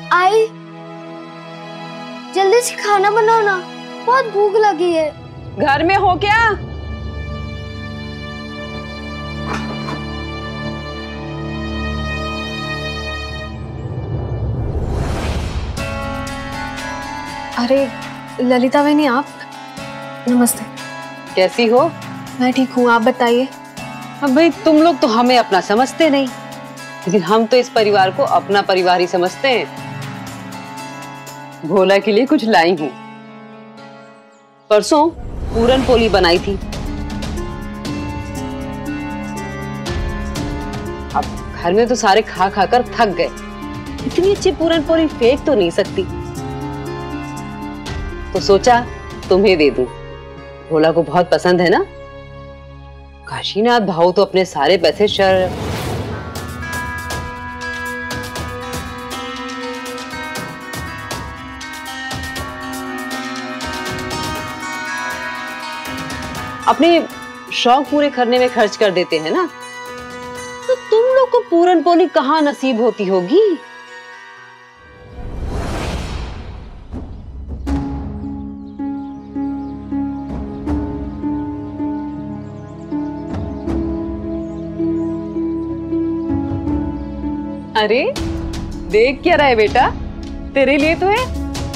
आई, जल्दी से खाना बनाओ ना, बहुत भूख लगी है। घर में हो क्या? अरे ललिता बहनी, आप? नमस्ते। कैसी हो? मैं ठीक हूँ, आप बताइए। अब भाई तुम लोग तो हमें अपना समझते नहीं, लेकिन हम तो इस परिवार को अपना परिवार ही समझते हैं। भोला के लिए कुछ लाई हूँ। परसों पूरन पोली बनाई थी। अब घर में तो सारे खा खा कर थक गए, इतनी अच्छी पूरन पोली फेंक तो नहीं सकती, तो सोचा तुम्हें दे दूं। भोला को बहुत पसंद है ना। काशीनाथ भाऊ तो अपने सारे पैसे अपने शौक पूरे करने में खर्च कर देते हैं ना, तो तुम लोग को पूरन पोली कहाँ नसीब होती होगी। अरे देख क्या रहा है बेटा, तेरे लिए तो है।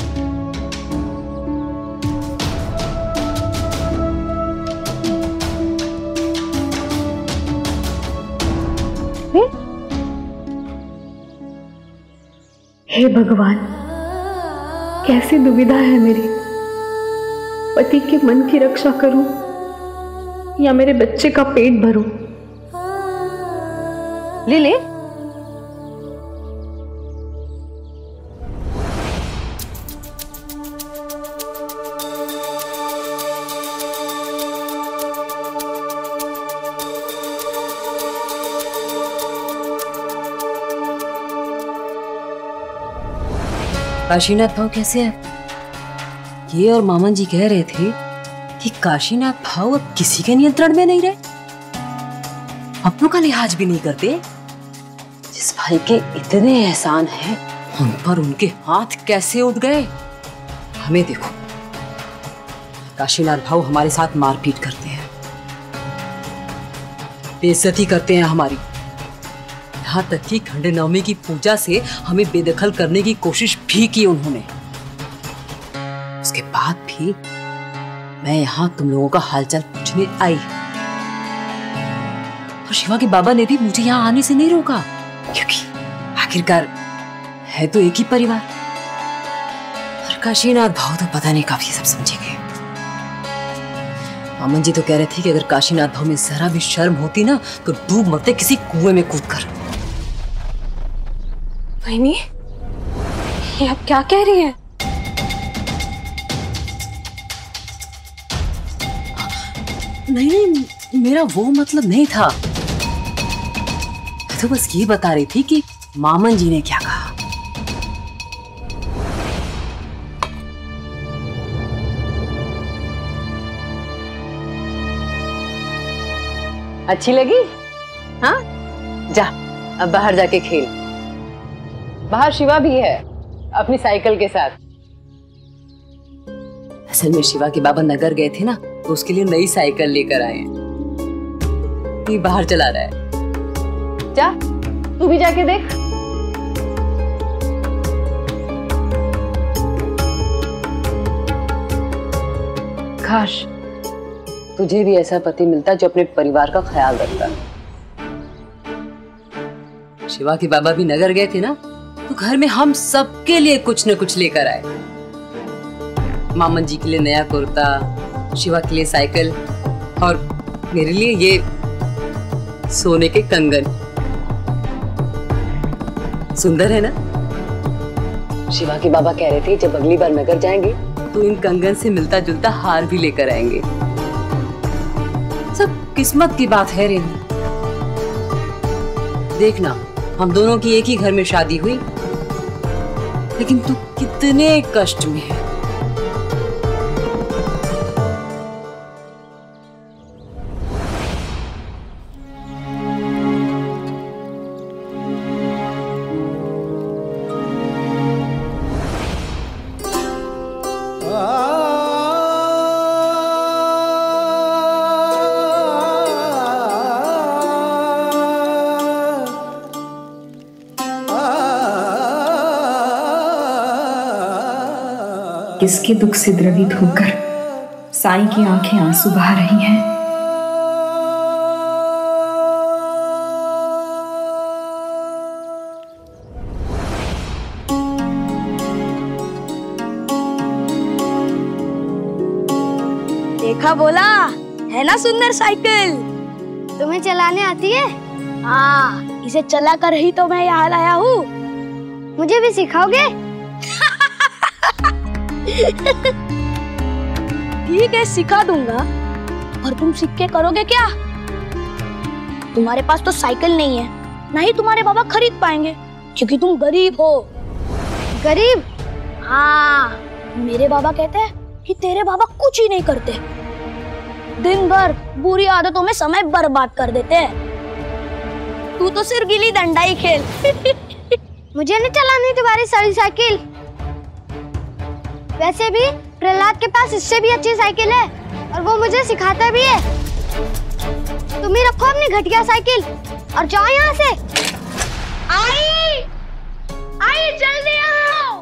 हे भगवान, कैसी दुविधा है मेरी। पति के मन की रक्षा करूं या मेरे बच्चे का पेट भरूं। ले ले। काशीनाथ भाव कैसे है? ये और मामन जी कह रहे थे कि काशीनाथ भाव अब किसी के नियंत्रण में नहीं रहे, अपनों का लिहाज भी नहीं करते। जिस भाई के इतने एहसान हैं, उन पर उनके हाथ कैसे उठ गए। हमें देखो, काशीनाथ भाव हमारे साथ मारपीट करते हैं, बेइज्जती करते हैं हमारी। यहाँ तक कि खंडनवमी की पूजा से हमें बेदखल करने की कोशिश भी की उन्होंने। उसके बाद भी मैं यहाँ तुम लोगों का हालचाल पूछने आई, और शिवा के बाबा ने भी मुझे यहाँ आने से नहीं रोका, क्योंकि आखिरकार है तो एक ही परिवार। और काशीनाथ भाव तो पता नहीं कब ये सब समझेंगे। मामन जी तो कह रहे थे कि अगर काशीनाथ भाव में जरा भी शर्म होती ना, तो डूब मरते किसी कुएं में कूदकर। बहनी, ये आप क्या कह रही हैं? नहीं, मेरा वो मतलब नहीं था। मैं तो बस ये बता रही थी कि मामन जी ने क्या कहा। अच्छी लगी? हाँ, जा अब बाहर जाके खेल। बाहर शिवा भी है अपनी साइकिल के साथ। असल में शिवा के बाबा नगर गए थे ना, तो उसके लिए नई साइकिल लेकर आए हैं। ये बाहर चला रहा है, जा तू भी जाके देख। काश तुझे भी ऐसा पति मिलता जो अपने परिवार का ख्याल रखता। शिवा के बाबा भी नगर गए थे ना, तो घर में हम सबके लिए कुछ न कुछ लेकर आए। मामन जी के लिए नया कुर्ता, शिवा के लिए साइकिल, और मेरे लिए ये सोने के कंगन। सुंदर है ना? शिवा के बाबा कह रहे थे जब अगली बार नगर जाएंगे तो इन कंगन से मिलता जुलता हार भी लेकर आएंगे। सब किस्मत की बात है रेनी। देखना, हम दोनों की एक ही घर में शादी हुई, लेकिन तू कितने कष्ट में है। किसके दुख से द्रवित होकर साईं की आंखें आंसू बहा रही हैं। देखा बोला है ना सुंदर साइकिल। तुम्हें चलाने आती है? हाँ, इसे चला कर ही तो मैं यहाँ लाया हूँ। मुझे भी सिखाओगे? ठीक है, सिखा दूंगा। और तुम सीख के करोगे क्या? तुम्हारे पास तो साइकिल नहीं है, ना ही तुम्हारे बाबा खरीद पाएंगे, क्योंकि तुम गरीब हो। गरीब? हाँ, मेरे बाबा कहते हैं कि तेरे बाबा कुछ ही नहीं करते, दिन भर बुरी आदतों में समय बर्बाद कर देते हैं। तू तो सिर्फ गिल्ली डंडा ही खेल। मुझे नहीं चलानी तुम्हारी सारी साइकिल। वैसे भी प्रहलाद के पास इससे भी अच्छी साइकिल है और वो मुझे सिखाता भी है। तुम ही रखो अपनी घटिया साइकिल और जाओ यहाँ से। आई, आई जल्दी आओ।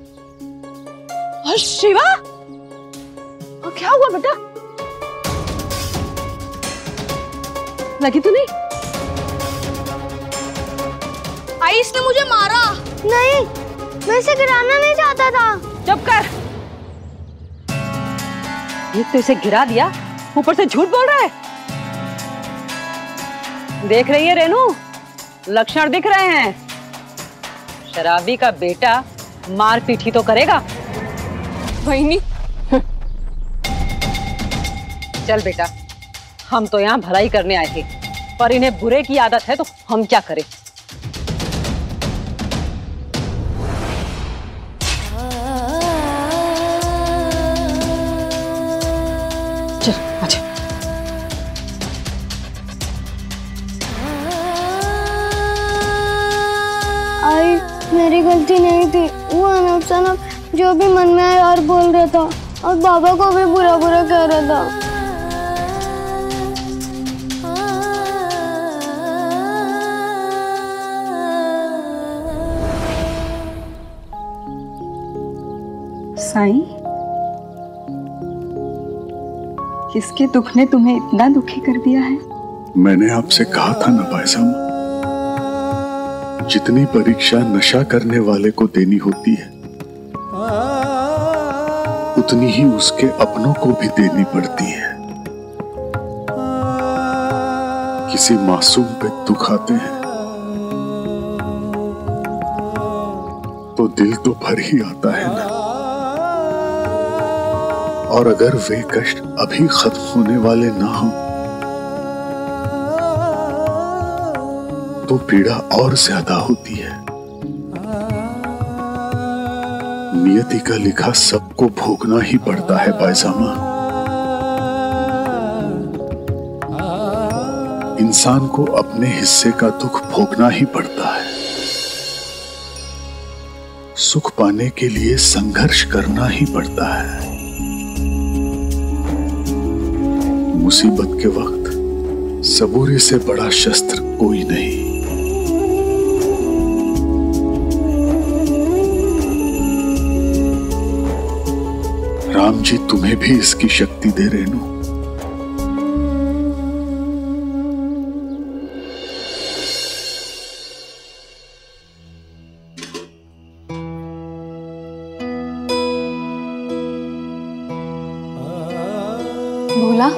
शिवा, क्या हुआ बेटा? लगी तो नहीं? आई, इसने मुझे मारा। नहीं, मैं इसे गिराना नहीं चाहता था। चुप कर। एक तो इसे गिरा दिया, ऊपर से झूठ बोल रहा है। देख रही है रेनू, लक्षण दिख रहे हैं। शराबी का बेटा मार पीटी तो करेगा। वही नहीं। चल बेटा, हम तो यहाँ भलाई करने आए थे, पर इन्हें बुरे की आदत है तो हम क्या करें। चल अच्छा। आई, मेरी गलती नहीं थी। वो अचानक जो भी मन में आया और बोल रहा था, और बाबा को भी बुरा बुरा कह रहा था। साईं, किसके दुख ने तुम्हें इतना दुखी कर दिया है? मैंने आपसे कहा था ना भाईसाहब, जितनी परीक्षा नशा करने वाले को देनी होती है, उतनी ही उसके अपनों को भी देनी पड़ती है। किसी मासूम पे दुख आते हैं तो दिल तो भर ही आता है ना। और अगर वे कष्ट अभी खत्म होने वाले ना हो तो पीड़ा और ज्यादा होती है। नियति का लिखा सबको भोगना ही पड़ता है पायजामा। इंसान को अपने हिस्से का दुख भोगना ही पड़ता है। सुख पाने के लिए संघर्ष करना ही पड़ता है। मुसीबत के वक्त सबूरी से बड़ा शस्त्र कोई नहीं। राम जी तुम्हें भी इसकी शक्ति दे रेनू। भोला,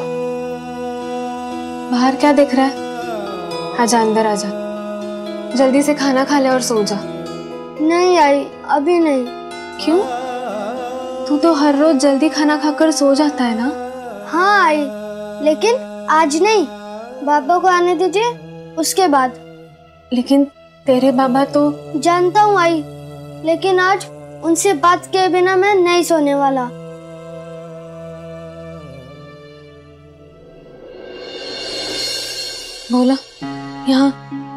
बाहर क्या देख रहा है? आजा अंदर आजा, जल्दी से खाना खा ले और सो जा। नहीं आई, अभी नहीं। क्यों? तू तो हर रोज जल्दी खाना खाकर सो जाता है ना। हाँ आई, लेकिन आज नहीं। बाबा को आने दीजिए, उसके बाद। लेकिन तेरे बाबा तो। जानता हूँ आई, लेकिन आज उनसे बात किए बिना मैं नहीं सोने वाला। भोला, यहाँ।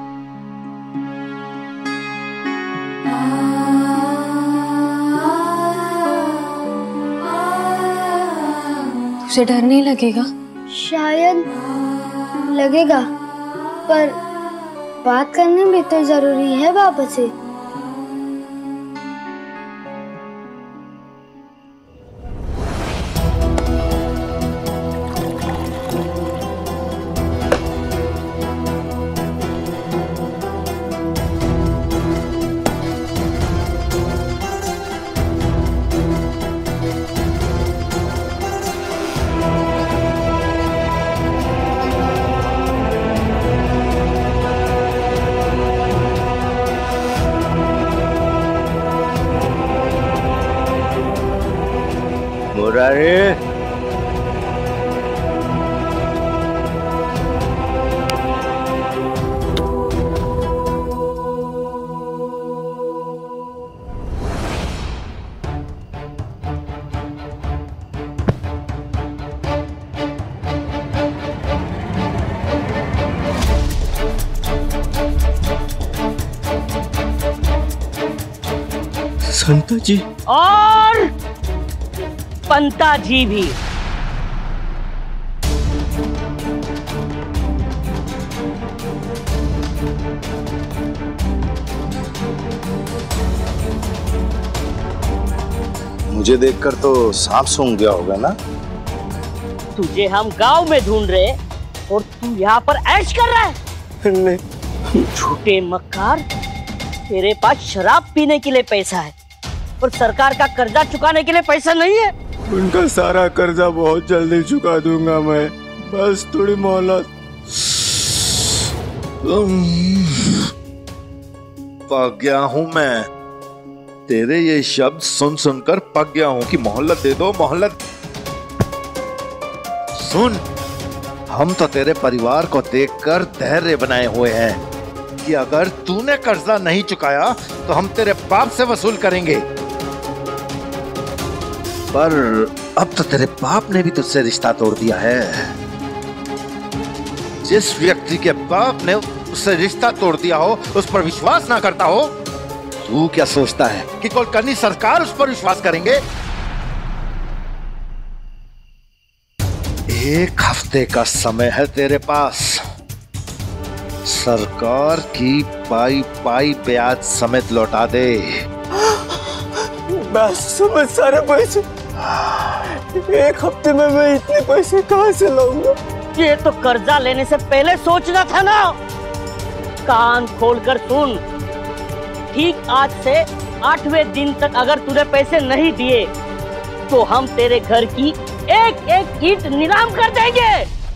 तुझे डर नहीं लगेगा? शायद लगेगा, पर बात करनी भी तो जरूरी है बाबा से। रहा है? संता जी और पंता जी भी। मुझे देखकर तो सांप सूंघ गया होगा ना? तुझे हम गांव में ढूंढ रहे और तू यहाँ पर ऐश कर रहा है। नहीं। झूठे मक्कार, तेरे पास शराब पीने के लिए पैसा है और सरकार का कर्जा चुकाने के लिए पैसा नहीं है। उनका सारा कर्जा बहुत जल्दी चुका दूंगा मैं, बस थोड़ी मोहलत। पक गया हूँ मैं, तेरे ये शब्द सुन सुनकर पक गया हूँ कि मोहल्लत दे दो, मोहल्लत। सुन, हम तो तेरे परिवार को देखकर धैर्य बनाए हुए हैं कि अगर तूने कर्जा नहीं चुकाया तो हम तेरे बाप से वसूल करेंगे। पर अब तो तेरे बाप ने भी तुझसे रिश्ता तोड़ दिया है। जिस व्यक्ति के बाप ने उससे रिश्ता तोड़ दिया हो उस पर विश्वास ना करता हो, तू क्या सोचता है कि कोलकानी सरकार उस पर विश्वास करेंगे? एक हफ्ते का समय है तेरे पास। सरकार की पाई पाई ब्याज समेत लौटा दे। बस समझ सारे पैसे, एक हफ्ते में मैं इतने पैसे कहाँ से लाऊंगा? ये तो कर्जा लेने से पहले सोचना था ना। कान खोलकर सुन, ठीक आज से 8वें दिन तक अगर तूने पैसे नहीं दिए तो हम तेरे घर की एक एक ईंट नीलाम कर देंगे।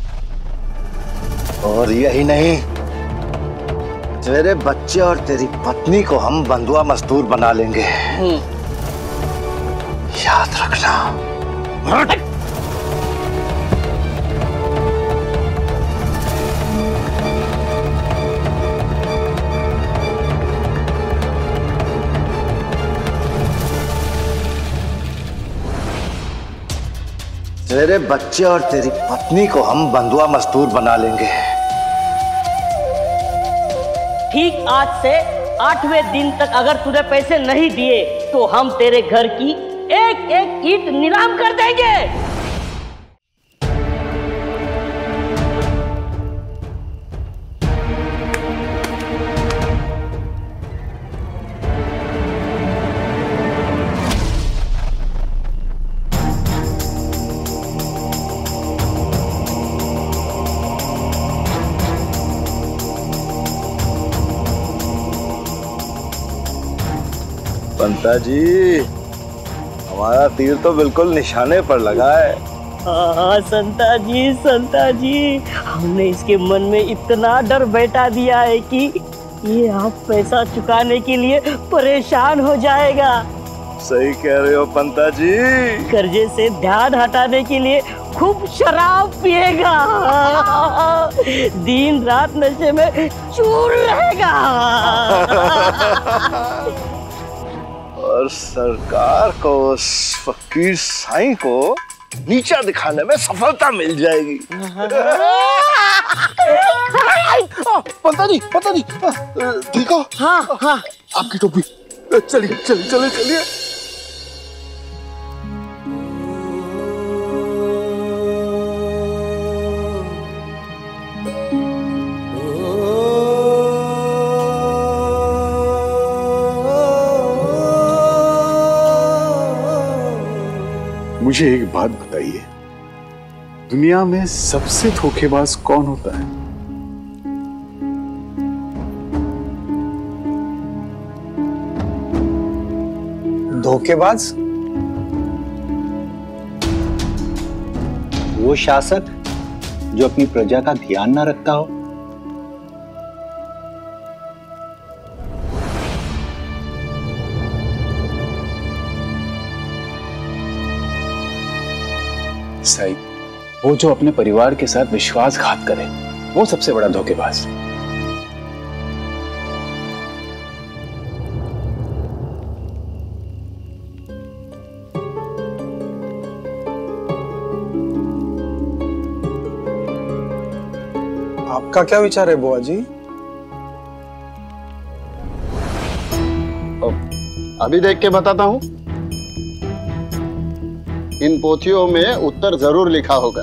और यही नहीं, तेरे बच्चे और तेरी पत्नी को हम बंधुआ मजदूर बना लेंगे। याद रखना। तेरे बच्चे और तेरी पत्नी को हम बंधुआ मजदूर बना लेंगे। ठीक आज से 8वें दिन तक अगर तूने पैसे नहीं दिए तो हम तेरे घर की एक एक ईंट नीलाम कर देंगे। पंता जी, हमारा तीर तो बिल्कुल निशाने पर लगा है। हाँ संता जी, हमने इसके मन में इतना डर बैठा दिया है कि ये आप पैसा चुकाने के लिए परेशान हो जाएगा। सही कह रहे हो पंता जी। कर्जे से ध्यान हटाने के लिए खूब शराब पिएगा, दिन रात नशे में चूर रहेगा और सरकार को उस फकीर साईं को नीचा दिखाने में सफलता मिल जाएगी। पंता जी ठीक हो? हाँ हाँ, आपकी टोपी। चलिए। मुझे एक बात बताइए, दुनिया में सबसे धोखेबाज कौन होता है? धोखेबाज? वो शासक जो अपनी प्रजा का ध्यान ना रखता हो। साई, वो जो अपने परिवार के साथ विश्वासघात करे वो सबसे बड़ा धोखेबाज। आपका क्या विचार है बुआ जी? अभी देख के बताता हूं। इन पोथियों में उत्तर जरूर लिखा होगा।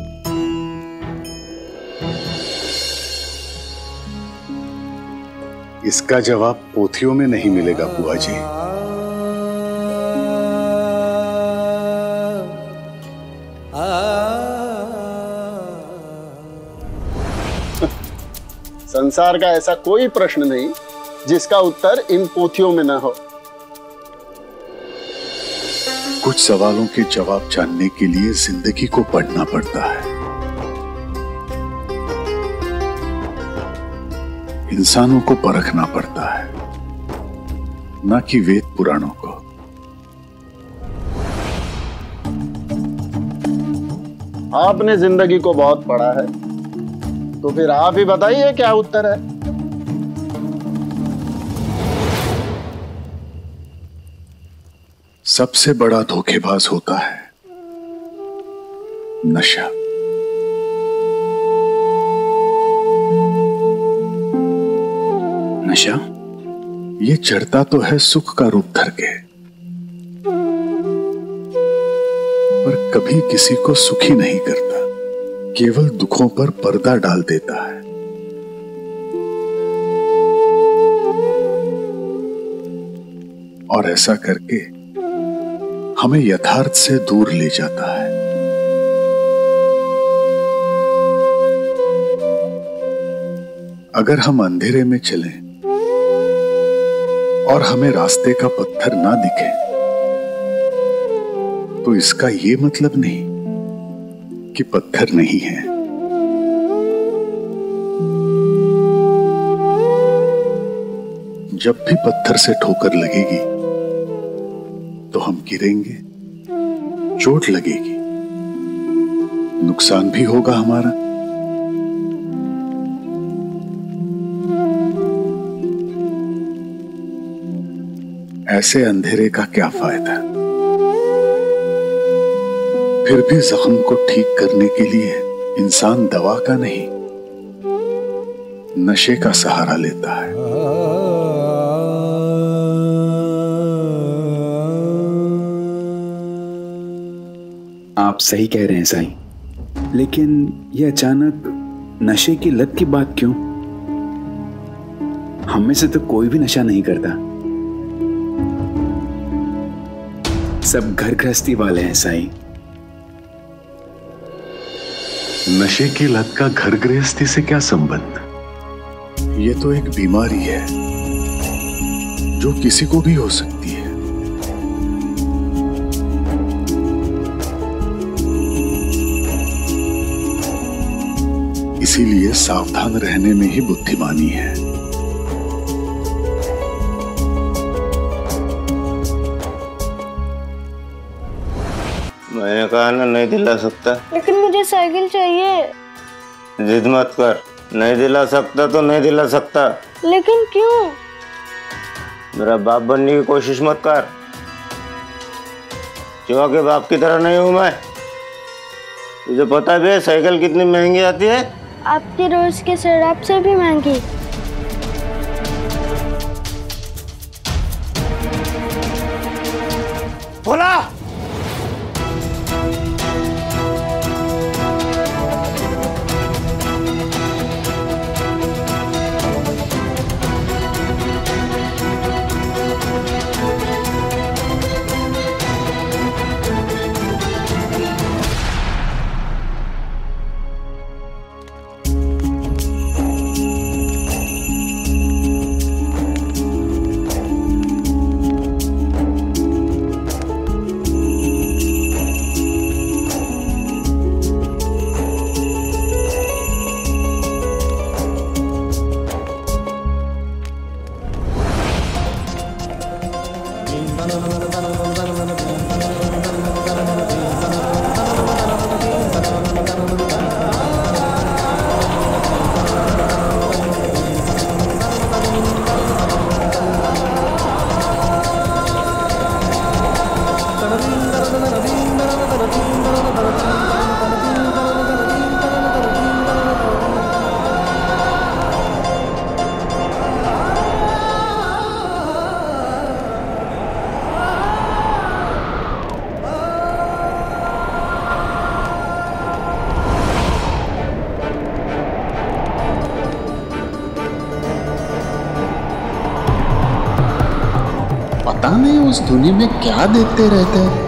इसका जवाब पोथियों में नहीं मिलेगा बुआ जी। संसार का ऐसा कोई प्रश्न नहीं जिसका उत्तर इन पोथियों में न हो। कुछ सवालों के जवाब जानने के लिए जिंदगी को पढ़ना पड़ता है, इंसानों को परखना पड़ता है, न कि वेद पुराणों को। आपने जिंदगी को बहुत पढ़ा है, तो फिर आप ही बताइए क्या उत्तर है। सबसे बड़ा धोखेबाज होता है नशा। नशा ये चढ़ता तो है सुख का रूप धर के, पर कभी किसी को सुखी नहीं करता, केवल दुखों पर पर्दा डाल देता है। और ऐसा करके हमें यथार्थ से दूर ले जाता है। अगर हम अंधेरे में चलें और हमें रास्ते का पत्थर ना दिखे, तो इसका ये मतलब नहीं कि पत्थर नहीं है। जब भी पत्थर से ठोकर लगेगी तो हम गिरेंगे, चोट लगेगी, नुकसान भी होगा हमारा। ऐसे अंधेरे का क्या फायदा? फिर भी जख्म को ठीक करने के लिए इंसान दवा का नहीं, नशे का सहारा लेता है। आप सही कह रहे हैं साईं, लेकिन ये अचानक नशे की लत की बात क्यों? हम में से तो कोई भी नशा नहीं करता, सब घर गृहस्थी वाले हैं साईं। नशे की लत का घर गृहस्थी से क्या संबंध? ये तो एक बीमारी है जो किसी को भी हो सकती है। इसीलिए सावधान रहने में ही बुद्धिमानी है। मैंने कहा ना नहीं दिला सकता। लेकिन मुझे साइकिल चाहिए। जिद मत कर, नहीं दिला सकता तो नहीं दिला सकता। लेकिन क्यों? मेरा बाप बनने की कोशिश मत कर, शिवा के बाप की तरह नहीं हूं मैं। तुझे पता भी है साइकिल कितनी महंगी आती है? आपके रोज के शराब से भी महंगी। बोला पता नहीं उस दुनिया में क्या देखते रहते हैं।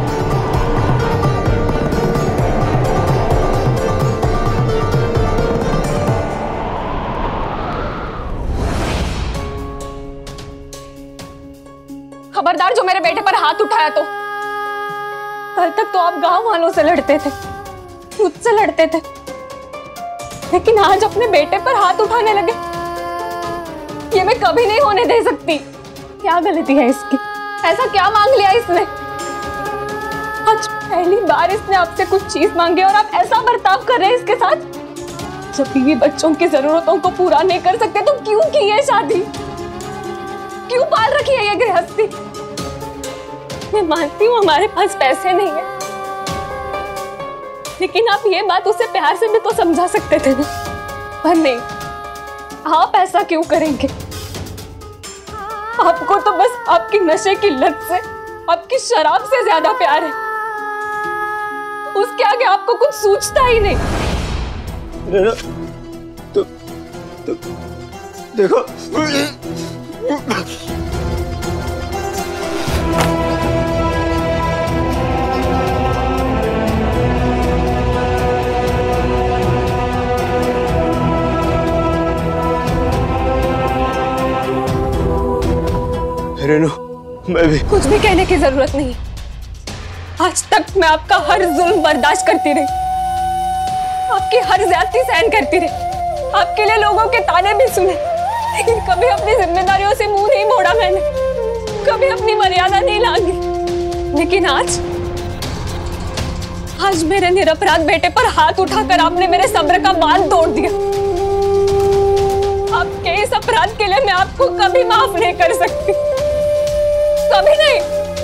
खबरदार जो मेरे बेटे पर हाथ उठाया तो। कल तक तो आप गांव वालों से लड़ते थे, मुझसे लड़ते थे, लेकिन आज अपने बेटे पर हाथ उठाने लगे। ये मैं कभी नहीं होने दे सकती। क्या गलती है इसकी? ऐसा क्या मांग लिया इसने? आज पहली बार इसने आपसे कुछ चीज मांगी और आप ऐसा बर्ताव कर रहे हैं इसके साथ। जब बीवी बच्चों की जरूरतों को पूरा नहीं कर सकते तो क्यों की ये शादी? क्यों पाल रखी है ये गृहस्थी? मैं मानती हूँ हमारे पास पैसे नहीं है, लेकिन आप ये बात उसे प्यार से भी तो समझा सकते थे ना। पर नहीं, आप ऐसा क्यों करेंगे? आपको तो बस आपकी नशे की लत से, आपकी शराब से ज्यादा प्यार है। उसके आगे आपको कुछ सूझता ही नहीं। तो देखो, रेनू, मैं भी कुछ भी कहने की जरूरत नहीं। आज तक मैं आपका हर जुल्म बर्दाश्त करती रही, आपकी हर ज्यादती सहन करती रही, आपके लिए लोगों के ताने भी सुने, लेकिन कभी अपनी जिम्मेदारियों से मुंह नहीं मोड़ा मैंने, कभी अपनी मर्यादा नहीं लांघी। लेकिन आज मेरे निरपराध बेटे पर हाथ उठाकर आपने मेरे सब्र का बांध तोड़ दिया। आपके इस अपराध के लिए मैं आपको कभी माफ नहीं कर सकती, कभी नहीं।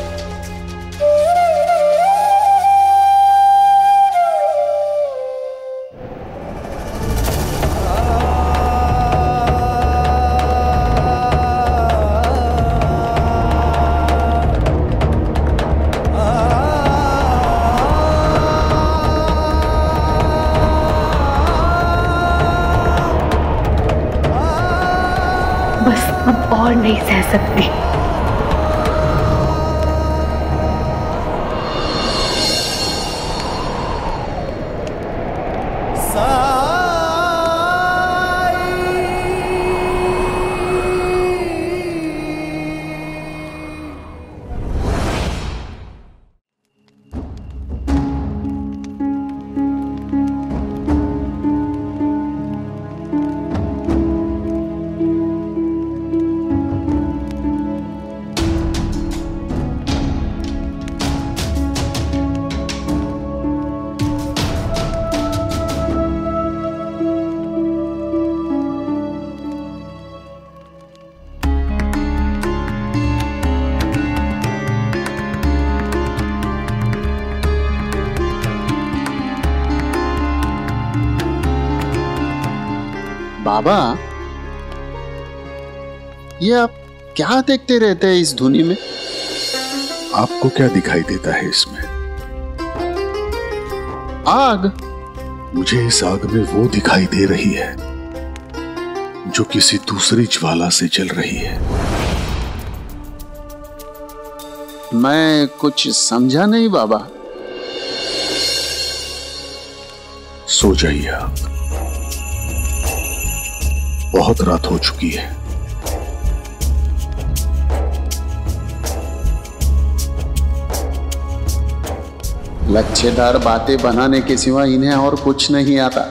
बस अब और नहीं सह सकती। बाबा, ये आप क्या देखते रहते हैं इस धुनी में? आपको क्या दिखाई देता है इसमें? आग। मुझे इस आग में वो दिखाई दे रही है जो किसी दूसरी ज्वाला से जल रही है। मैं कुछ समझा नहीं बाबा। सो जाइए आप, बहुत रात हो चुकी है। लच्छेदार बातें बनाने के सिवा इन्हें और कुछ नहीं आता।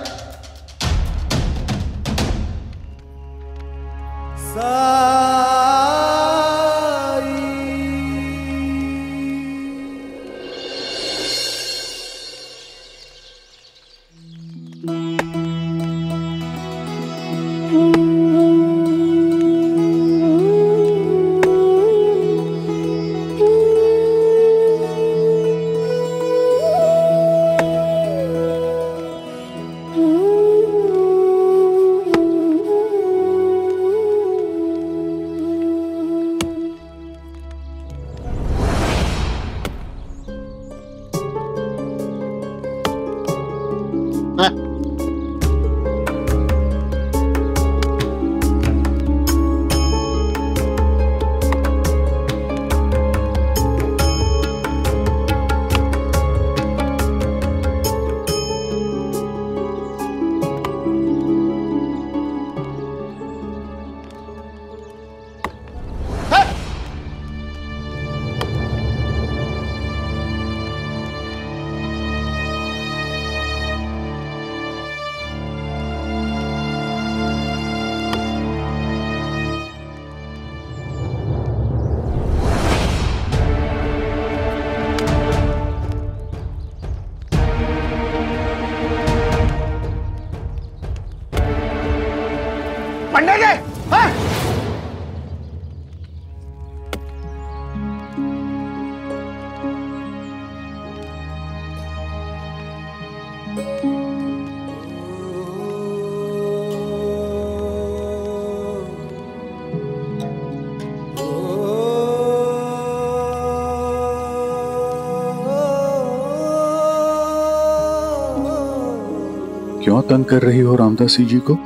क्यों तंग कर रही हो रामदासी जी को?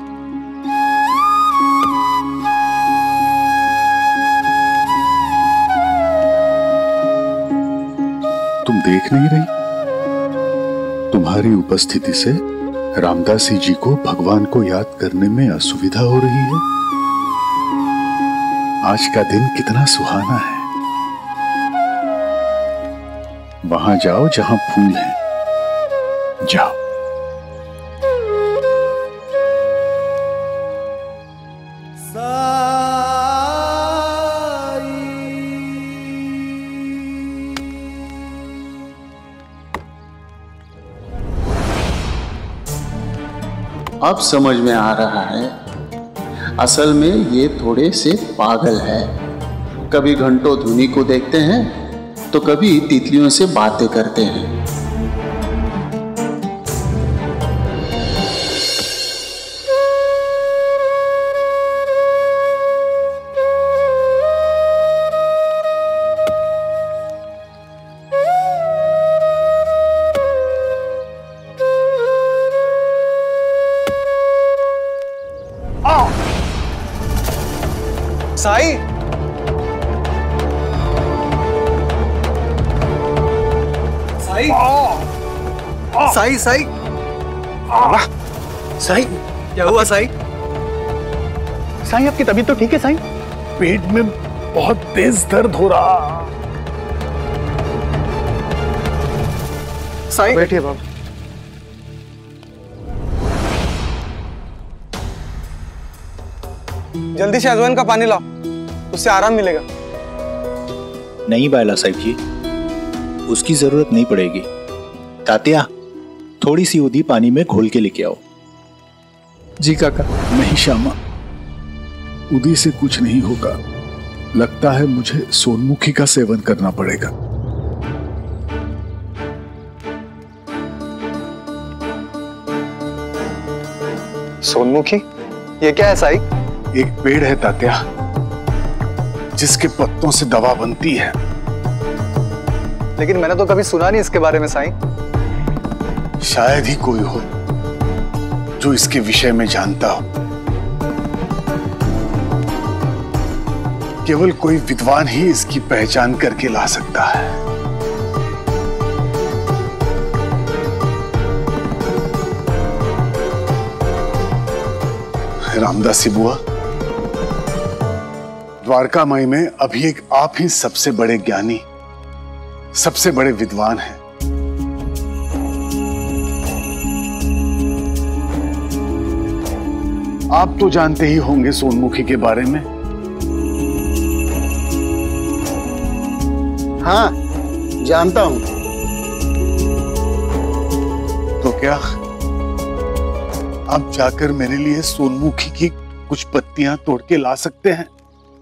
तुम देख नहीं रही? तुम्हारी उपस्थिति से रामदासी जी को भगवान को याद करने में असुविधा हो रही है। आज का दिन कितना सुहाना है। वहां जाओ जहां फूल हैं, जाओ। अब समझ में आ रहा है, असल में ये थोड़े से पागल है। कभी घंटों धुनी को देखते हैं तो कभी तितलियों से बातें करते हैं। साई, साई, साई, साई, साई, क्या हुआ साई? साई आपकी तबीयत तो ठीक है साई? पेट में बहुत तेज दर्द हो रहा। साई बैठिए बाबा। जल्दी से अजवाइन का पानी लाओ, उससे आराम मिलेगा। नहीं बाला साहब जी, उसकी जरूरत नहीं पड़ेगी। तात्या, थोड़ी सी उदी पानी में घोल के लेके आओ। जी काका। नहीं श्यामा, उदी से कुछ नहीं होगा। लगता है मुझे सोनमुखी का सेवन करना पड़ेगा। सोनमुखी? ये क्या है साई? एक पेड़ है तात्या, जिसके पत्तों से दवा बनती है। लेकिन मैंने तो कभी सुना नहीं इसके बारे में साई। शायद ही कोई हो जो इसके विषय में जानता हो। केवल कोई विद्वान ही इसकी पहचान करके ला सकता है। रामदासी बुआ, द्वारका माई में अभी एक आप ही सबसे बड़े ज्ञानी, सबसे बड़े विद्वान हैं। आप तो जानते ही होंगे सोनमुखी के बारे में। हाँ, जानता हूं। तो क्या आप जाकर मेरे लिए सोनमुखी की कुछ पत्तियां तोड़ के ला सकते हैं?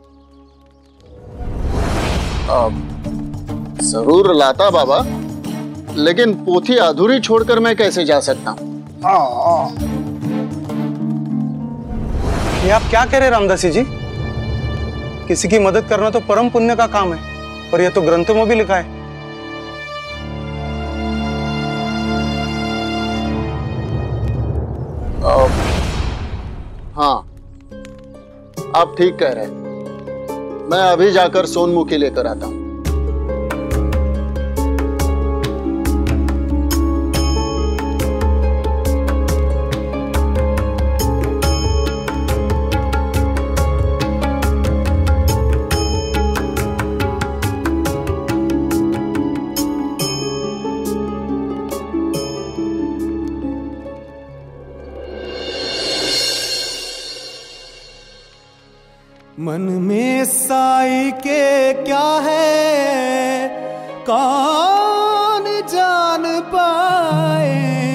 जरूर लाता बाबा, लेकिन पोथी अधूरी छोड़कर मैं कैसे जा सकता हूं? ये आप क्या कह रहे रामदासी जी? किसी की मदद करना तो परम पुण्य का काम है, और यह तो ग्रंथों में भी लिखा है। हाँ, आप ठीक कह रहे हैं। मैं अभी जाकर सोनमुखी लेकर आता हूं। मन में साई के क्या है कौन जान पाए।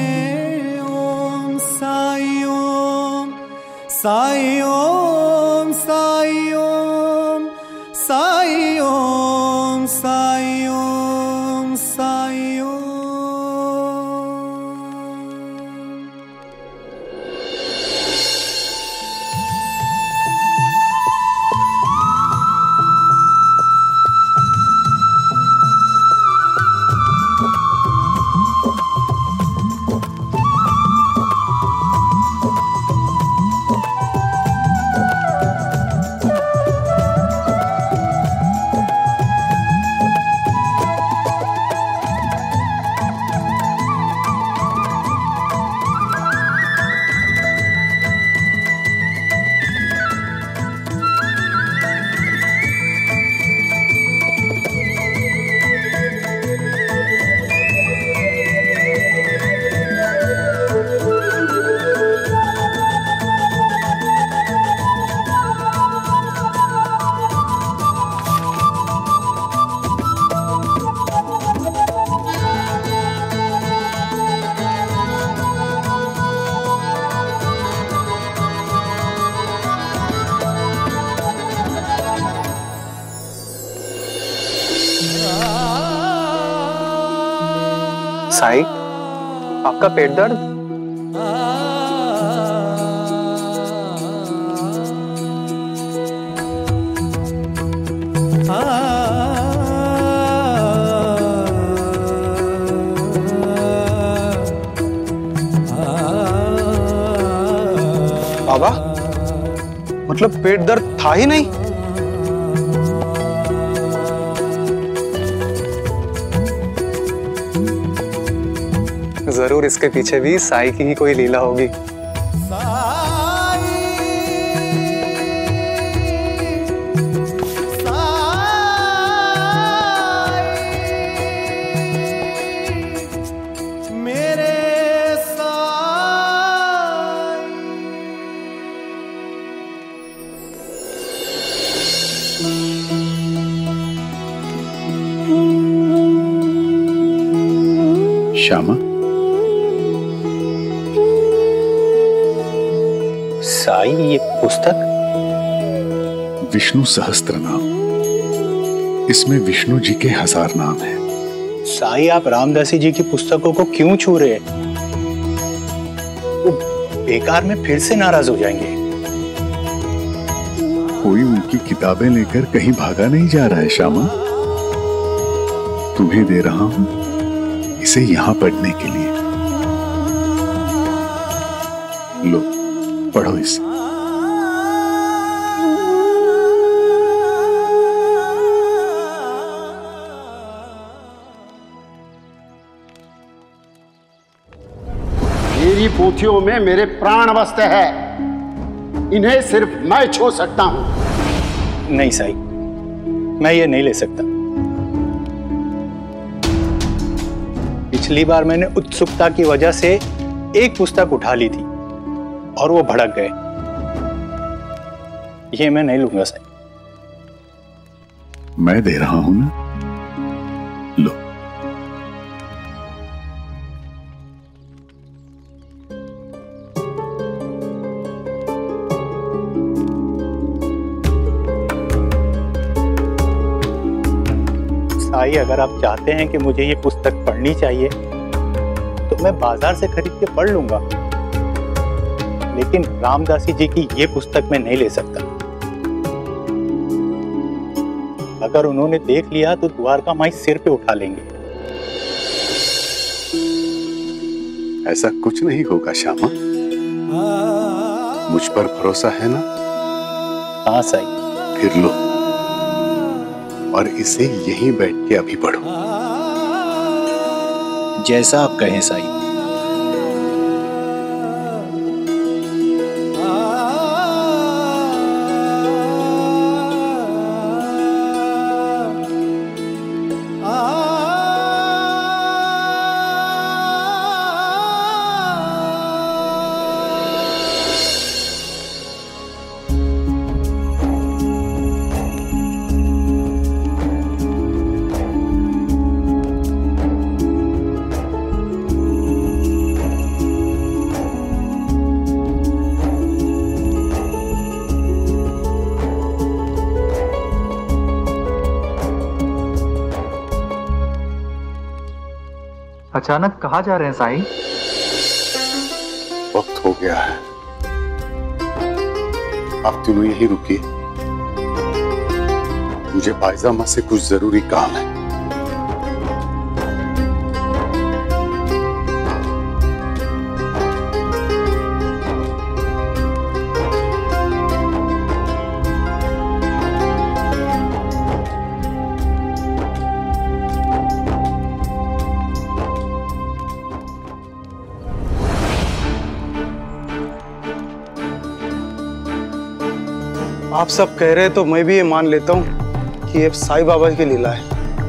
ओम साई ओम साई ओम साई ओम साई ओम साई ओम साई ओम। साई, आपका पेट दर्द? बाबा, मतलब पेट दर्द था ही नहीं? जरूर इसके पीछे भी साई की ही कोई लीला होगी। मेरे श्यामा, साई, ये पुस्तक विष्णु सहस्त्र नाम, इसमें विष्णु जी के 1000 नाम हैं। साई, आप रामदासी जी की पुस्तकों को क्यों छू रहे हैं? वो बेकार में फिर से नाराज हो जाएंगे। कोई उनकी किताबें लेकर कहीं भागा नहीं जा रहा है श्यामा। तुम्हें दे रहा हूं इसे यहां पढ़ने के लिए। लो, पढ़ो इसे। मेरी पोथियों में मेरे प्राण बसते हैं, इन्हें सिर्फ मैं छू सकता हूं। नहीं साई, मैं ये नहीं ले सकता। पिछली बार मैंने उत्सुकता की वजह से एक पुस्तक उठा ली थी और वो भड़क गए। ये मैं नहीं लूंगा साई। मैं दे रहा हूं ना, लो। साई, अगर आप चाहते हैं कि मुझे ये पुस्तक पढ़नी चाहिए तो मैं बाजार से खरीद के पढ़ लूंगा, लेकिन रामदासी जी की ये पुस्तक मैं नहीं ले सकता। अगर उन्होंने देख लिया तो द्वारका माई सिर पे उठा लेंगे। ऐसा कुछ नहीं होगा श्यामा, मुझ पर भरोसा है ना? हाँ साई। फिर लो और इसे यहीं बैठ के अभी पढ़ो। जैसा आप कहें साई। अचानक कहाँ जा रहे हैं साईं? वक्त हो गया है, आप तीनों यहीं रुकिए। मुझे पायजामा से कुछ जरूरी काम है। आप सब कह रहे हैं तो मैं भी ये मान लेता हूं कि ये साई बाबा की लीला है।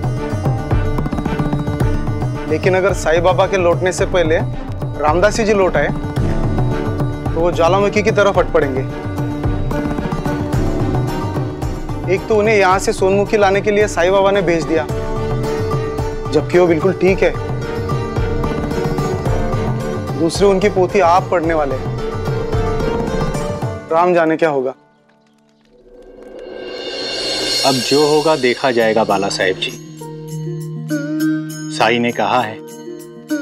लेकिन अगर साई बाबा के लौटने से पहले रामदासी जी लौट आए तो वो ज्वालामुखी की तरफ हट पड़ेंगे। एक तो उन्हें यहां से सोनमुखी लाने के लिए साई बाबा ने भेज दिया, जबकि वो बिल्कुल ठीक है। दूसरी उनकी पोथी आप पढ़ने वाले, राम जाने क्या होगा। अब जो होगा देखा जाएगा बाला साहेब जी। साई ने कहा है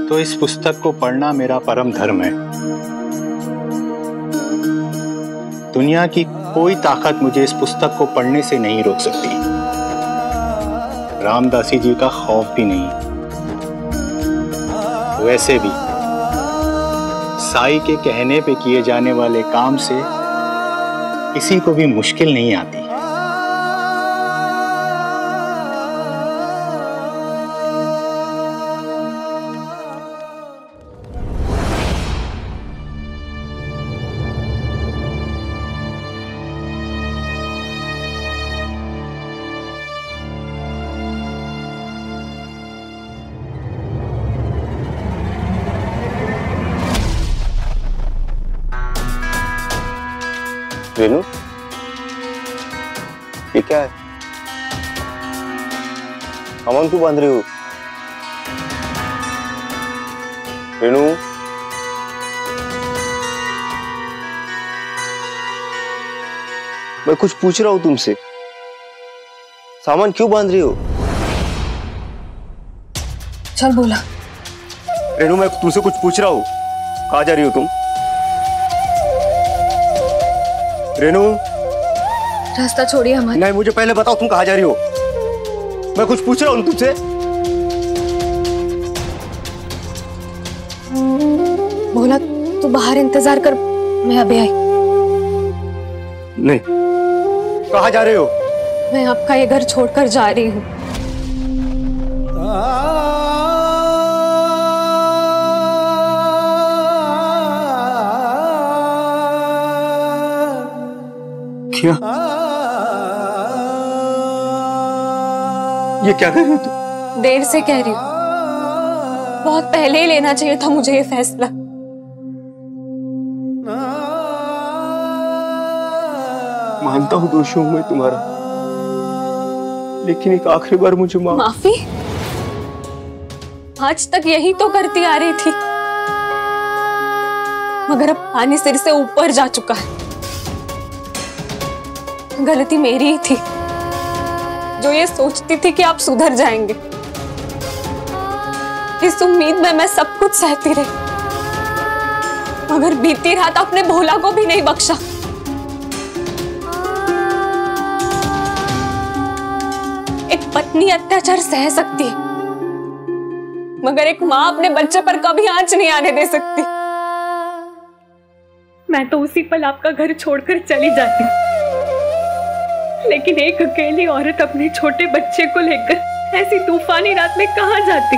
तो इस पुस्तक को पढ़ना मेरा परम धर्म है। दुनिया की कोई ताकत मुझे इस पुस्तक को पढ़ने से नहीं रोक सकती। रामदासी जी का खौफ भी नहीं। वैसे भी साई के कहने पे किए जाने वाले काम से किसी को भी मुश्किल नहीं आती। रेनू, ये क्या है? सामान क्यों बांध रही हो? रेनू, मैं कुछ पूछ रहा हूं तुमसे। सामान क्यों बांध रही हो? चल बोला। रेनू, मैं तुमसे कुछ पूछ रहा हूं। कहाँ जा रही हो तुम? रेनू, रास्ता छोड़िए हमारा। नहीं, मुझे पहले बताओ तुम कहाँ जा रही हो। मैं कुछ पूछ रहा हूँ तुमसे। बोला तू बाहर इंतजार कर, मैं अभी आई। नहीं, कहाँ जा रहे हो? मैं आपका ये घर छोड़कर जा रही हूँ। क्या? ये क्या कर रही हो तुम? देर से कह रही हूँ, बहुत पहले ही लेना चाहिए था मुझे ये फैसला। मानता हूँ दोषी हूँ मैं तुम्हारा, लेकिन एक आखिरी बार मुझे माफी? आज तक यही तो करती आ रही थी, मगर अब पानी सिर से ऊपर जा चुका है। गलती मेरी ही थी, जो ये सोचती थी कि आप सुधर जाएंगे। इस उम्मीद में मैं सब कुछ सहती रही, मगर बीती रात आपने भोला को भी नहीं बख्शा। एक पत्नी अत्याचार सह सकती है, मगर एक माँ अपने बच्चे पर कभी आंच नहीं आने दे सकती। मैं तो उसी पल आपका घर छोड़कर चली जाती, लेकिन एक अकेली औरत अपने छोटे बच्चे को लेकर ऐसी तूफानी रात में कहां जाती?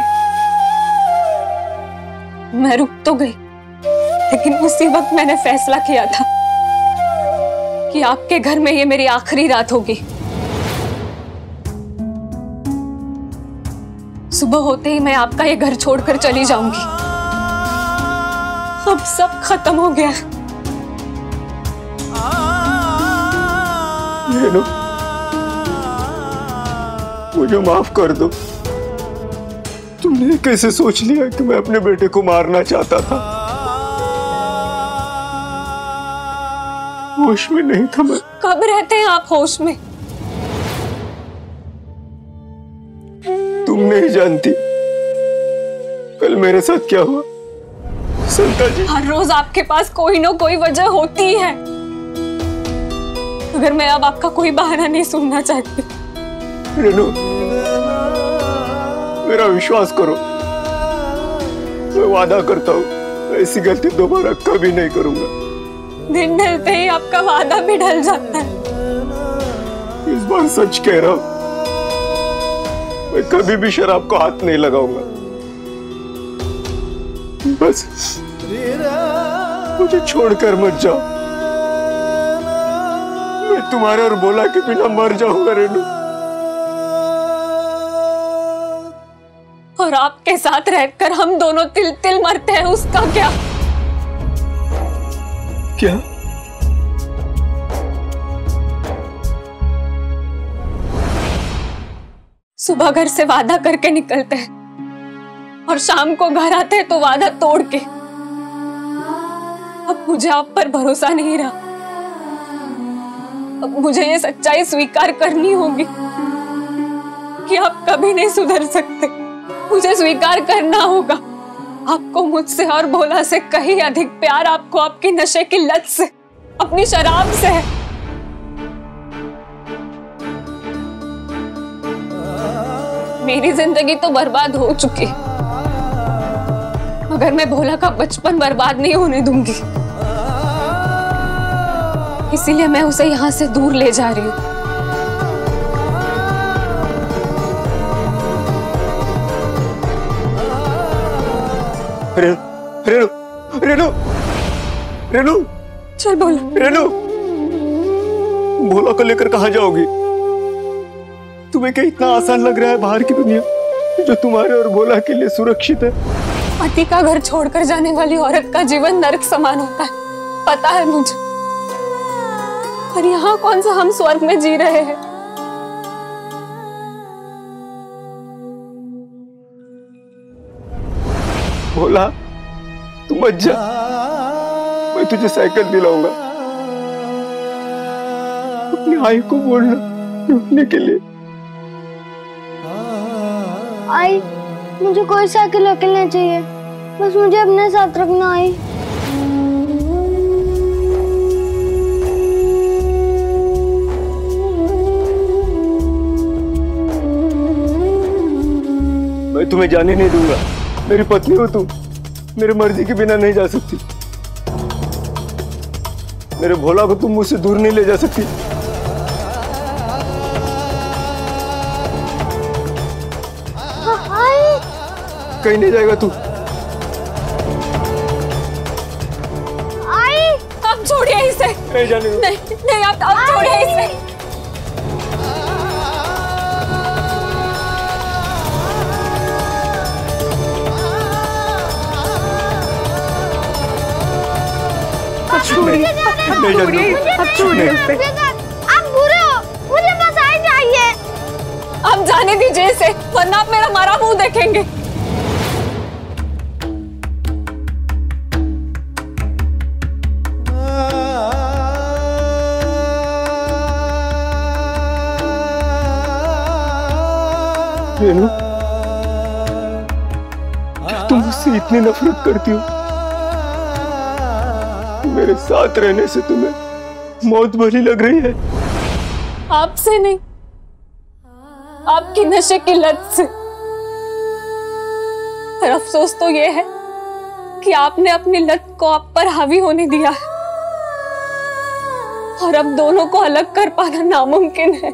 मैं रुक तो गई, लेकिन उसी वक्त मैंने फैसला किया था कि आपके घर में ये मेरी आखिरी रात होगी। सुबह होते ही मैं आपका ये घर छोड़कर चली जाऊंगी। अब सब खत्म हो गया। रेनू, मुझे माफ कर दो। तुमने कैसे सोच लिया कि मैं अपने बेटे को मारना चाहता था? होश में नहीं था मैं। कब रहते हैं आप होश में? तुम नहीं जानती कल मेरे साथ क्या हुआ। संता जी, हर रोज आपके पास कोई ना कोई वजह होती है, मगर मैं अब आपका कोई बहाना नहीं सुनना चाहती। रेनू, मेरा विश्वास करो, मैं वादा करता हूँ ऐसी गलती दोबारा कभी नहीं करूंगा। दिन ढलते ही आपका वादा भी ढल जाता है। इस बार सच कह रहा हूँ, मैं कभी भी शराब को हाथ नहीं लगाऊंगा। बस मुझे छोड़कर मत जाओ, मैं तुम्हारे और बोला के बिना मर जाऊंगा रेनू। और आपके साथ रहकर हम दोनों तिल तिल मरते हैं, उसका क्या? क्या? सुबह घर से वादा करके निकलते हैं और शाम को घर आते हैं तो वादा तोड़ के। अब मुझे आप पर भरोसा नहीं रहा। अब मुझे ये सच्चाई स्वीकार करनी होगी कि आप कभी नहीं सुधर सकते। मुझे स्वीकार करना होगा आपको मुझसे और भोला से कहीं अधिक प्यार आपको आपकी नशे की लत से, अपनी शराब से है। मेरी जिंदगी तो बर्बाद हो चुकी है, मगर मैं भोला का बचपन बर्बाद नहीं होने दूंगी। इसीलिए मैं उसे यहां से दूर ले जा रही हूं। रेनू, रेनू, रेनू, चल बोलो। रेनू, भोला को लेकर कहाँ जाओगी? तुम्हें क्या इतना आसान लग रहा है बाहर की दुनिया जो तुम्हारे और भोला के लिए सुरक्षित है? पति का घर छोड़कर जाने वाली औरत का जीवन नरक समान होता है, पता है मुझे। पर यहाँ कौन सा हम स्वर्ग में जी रहे हैं? भोला, तू मत जा, मैं तुझे साइकिल दिलाऊंगा। अपनी आई को बोलना रुकने के लिए। आई, मुझे कोई साइकिल वाइकिल नहीं चाहिए, बस मुझे अपने साथ रखना। आई, मैं तुम्हें जाने नहीं दूंगा। मेरी पत्नी हो तुम, मेरी मर्जी के बिना नहीं जा सकती। मेरे भोला को तुम मुझसे दूर नहीं ले जा सकती। कहीं नहीं जाएगा तू। आई, अब छोड़िए इसे। नहीं जाने दो। नहीं, नहीं, आप छोड़िए इसे। आप बुरे हो, मुझे बस आई चाहिए। आप जाने दीजिए इसे, वरना आप मेरा मारा मुंह देखेंगे। रेनू, तुम मुझसे इतनी नफरत करती हो, मेरे साथ रहने से तुम्हें मौत भली लग रही है। आपसे नहीं, आपकी नशे की लत से। पर अफसोस तो ये है कि आपने अपनी लत को आप पर हावी होने दिया है, और अब दोनों को अलग कर पाना नामुमकिन है।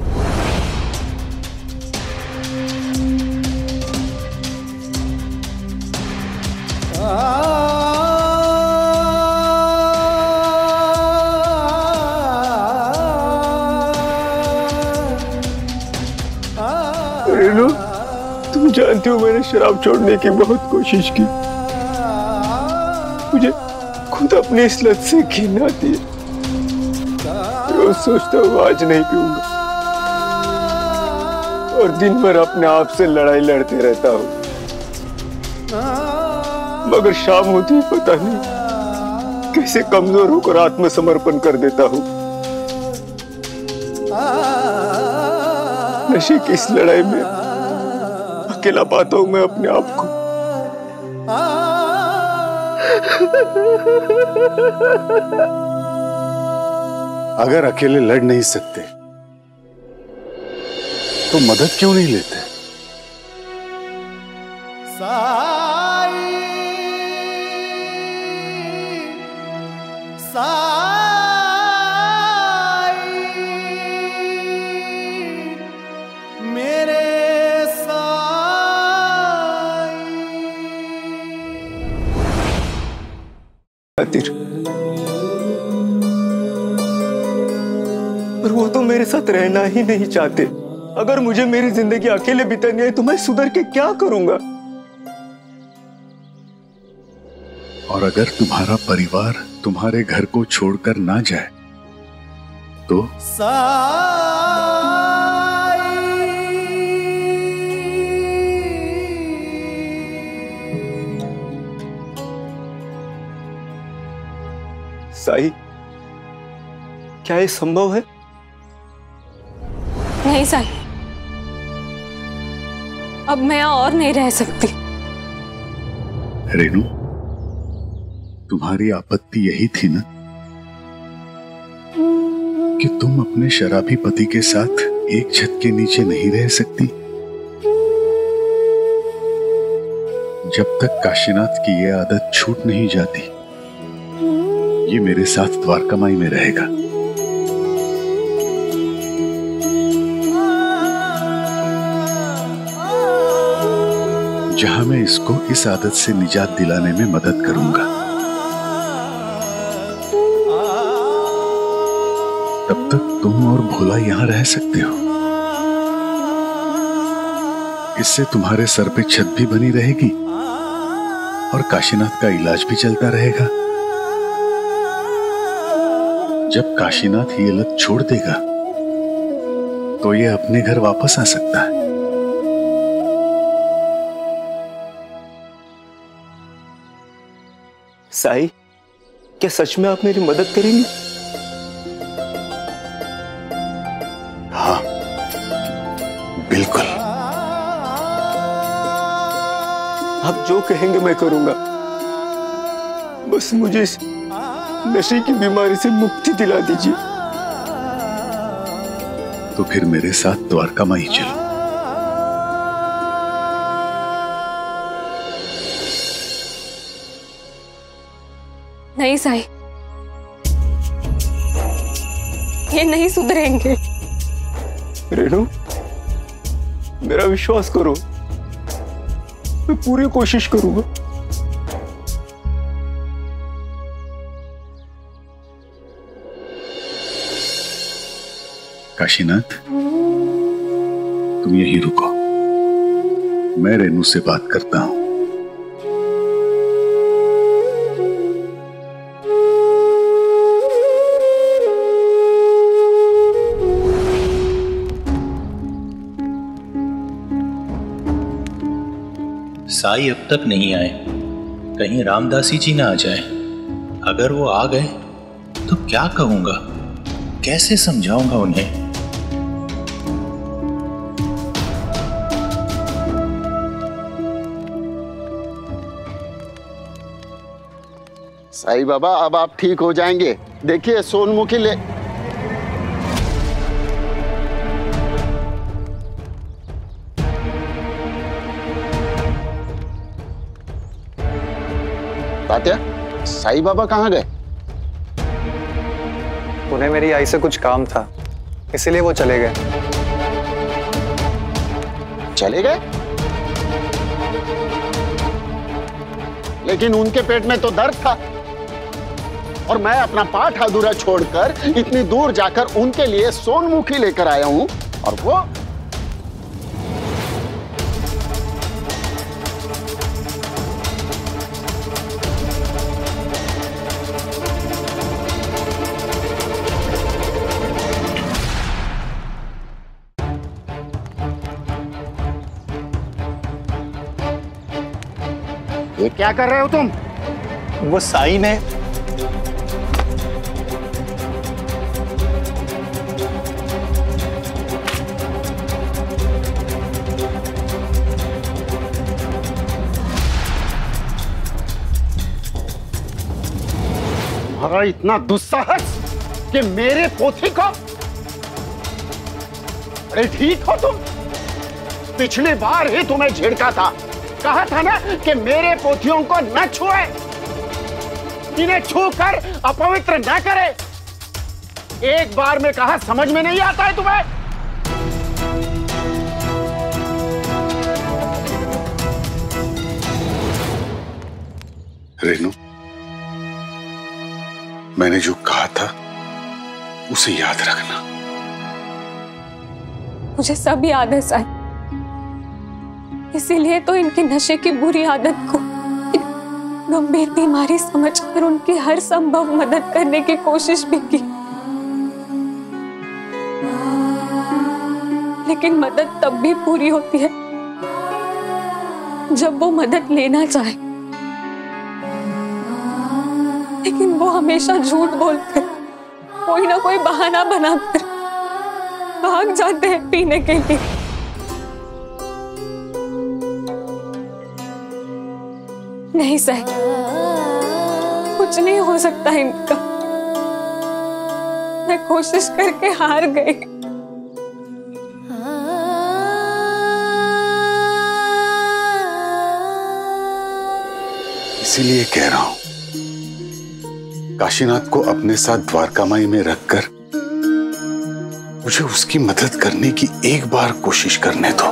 रेनू, तुम जानती हो मैंने शराब छोड़ने की बहुत कोशिश की। मुझे खुद अपनी इस लत से घिन आती है। रोज सोचता हूँ आज नहीं पीऊंगा, और दिन भर अपने आप से लड़ाई लड़ते रहता हूँ। मगर शाम होती ही पता नहीं कैसे कमजोर होकर आत्मसमर्पण कर देता हूँ। नशे की इस लड़ाई में अकेला पाता हूं मैं अपने आप को। अगर अकेले लड़ नहीं सकते तो मदद क्यों नहीं लेते? मेरे खातिर, पर वो तो मेरे साथ रहना ही नहीं चाहते। अगर मुझे मेरी जिंदगी अकेले बितानी है तो मैं सुधर के क्या करूंगा? और अगर तुम्हारा परिवार तुम्हारे घर को छोड़कर ना जाए तो? साई, क्या ये संभव है? नहीं साई, अब मैं और नहीं रह सकती। रेनू, तुम्हारी आपत्ति यही थी ना कि तुम अपने शराबी पति के साथ एक छत के नीचे नहीं रह सकती। जब तक काशीनाथ की यह आदत छूट नहीं जाती, ये मेरे साथ द्वारकामाई में रहेगा। जहां मैं इसको इस आदत से निजात दिलाने में मदद करूंगा। तब तक तुम और भोला यहां रह सकते हो। इससे तुम्हारे सर पे छत भी बनी रहेगी और काशीनाथ का इलाज भी चलता रहेगा। जब काशीनाथ ये लत छोड़ देगा तो ये अपने घर वापस आ सकता है। साई, क्या सच में आप मेरी मदद करेंगे? हाँ, बिल्कुल। आप जो कहेंगे मैं करूंगा। बस मुझे इस नशे की बीमारी से मुक्ति दिला दीजिए। तो फिर मेरे साथ द्वारकामाई चलो। नहीं साई, ये नहीं सुधरेंगे। रेनू, मेरा विश्वास करो, मैं पूरी कोशिश करूंगा। काशीनाथ, तुम यहीं रुको, मैं रेनू से बात करता हूं। साई अब तक नहीं आए, कहीं रामदासी जी ना आ जाए। अगर वो आ गए तो क्या कहूंगा, कैसे समझाऊंगा उन्हें? साई बाबा, अब आप ठीक हो जाएंगे। देखिए सोनमुखी ले। तात्या, साई बाबा कहाँ गए? उन्हें मेरी आई से कुछ काम था, इसलिए वो चले गए। चले गए? लेकिन उनके पेट में तो दर्द था और मैं अपना पाठ अधूरा छोड़कर इतनी दूर जाकर उनके लिए सोनमुखी लेकर आया हूं और वो ये क्या कर रहे हो तुम? वो साई ने तुम्हारा इतना दुस्साहस कि मेरे पोथी को। अरे ठीक हो तुम, पिछली बार ही तुम्हें झिड़का था, कहा था ना कि मेरे पोथियों को न छुए, इन्हें छूकर अपवित्र न करे। एक बार में कहा, समझ में नहीं आता है तुम्हें? रेनू, मैंने जो कहा था उसे याद रखना। मुझे सब याद है साई, इसीलिए तो इनकी नशे की बुरी आदत को गंभीर बीमारी समझकर उनकी हर संभव मदद करने की कोशिश भी की। लेकिन मदद तब भी पूरी होती है जब वो मदद लेना चाहे, लेकिन वो हमेशा झूठ बोलकर, कोई ना कोई बहाना बनाकर भाग जाते हैं पीने के लिए। नहीं साई, कुछ नहीं हो सकता इनका। मैं कोशिश करके हार गई। इसीलिए कह रहा हूं, काशीनाथ को अपने साथ द्वारकामाई में रखकर मुझे उसकी मदद करने की एक बार कोशिश करने दो।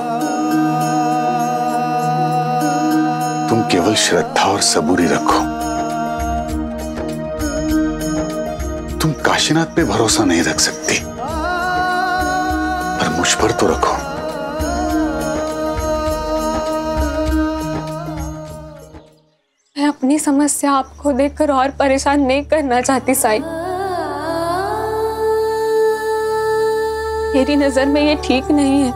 तुम केवल श्रद्धा और सबूरी रखो। तुम काशीनाथ पे भरोसा नहीं रख सकती, पर मुझ पर तो रखो। मैं अपनी समस्या आपको देखकर और परेशान नहीं करना चाहती साई। मेरी नजर में ये ठीक नहीं है।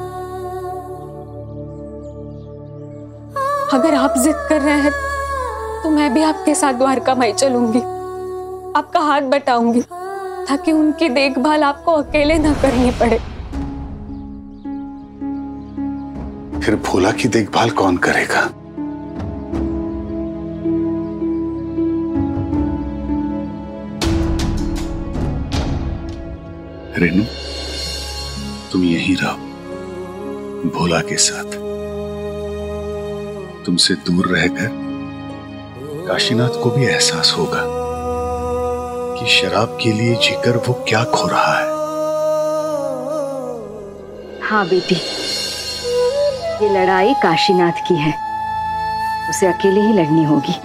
अगर आप जिद कर रहे हैं तो मैं भी आपके साथ द्वारकामाई चलूंगी, आपका हाथ बटाऊंगी, ताकि उनकी देखभाल आपको अकेले ना करनी पड़े। फिर भोला की देखभाल कौन करेगा? रेनू, तुम यहीं रहो भोला के साथ। तुमसे दूर रहकर काशीनाथ को भी एहसास होगा कि शराब के लिए जीकर वो क्या खो रहा है। हाँ बेटी, ये लड़ाई काशीनाथ की है, उसे अकेले ही लड़नी होगी।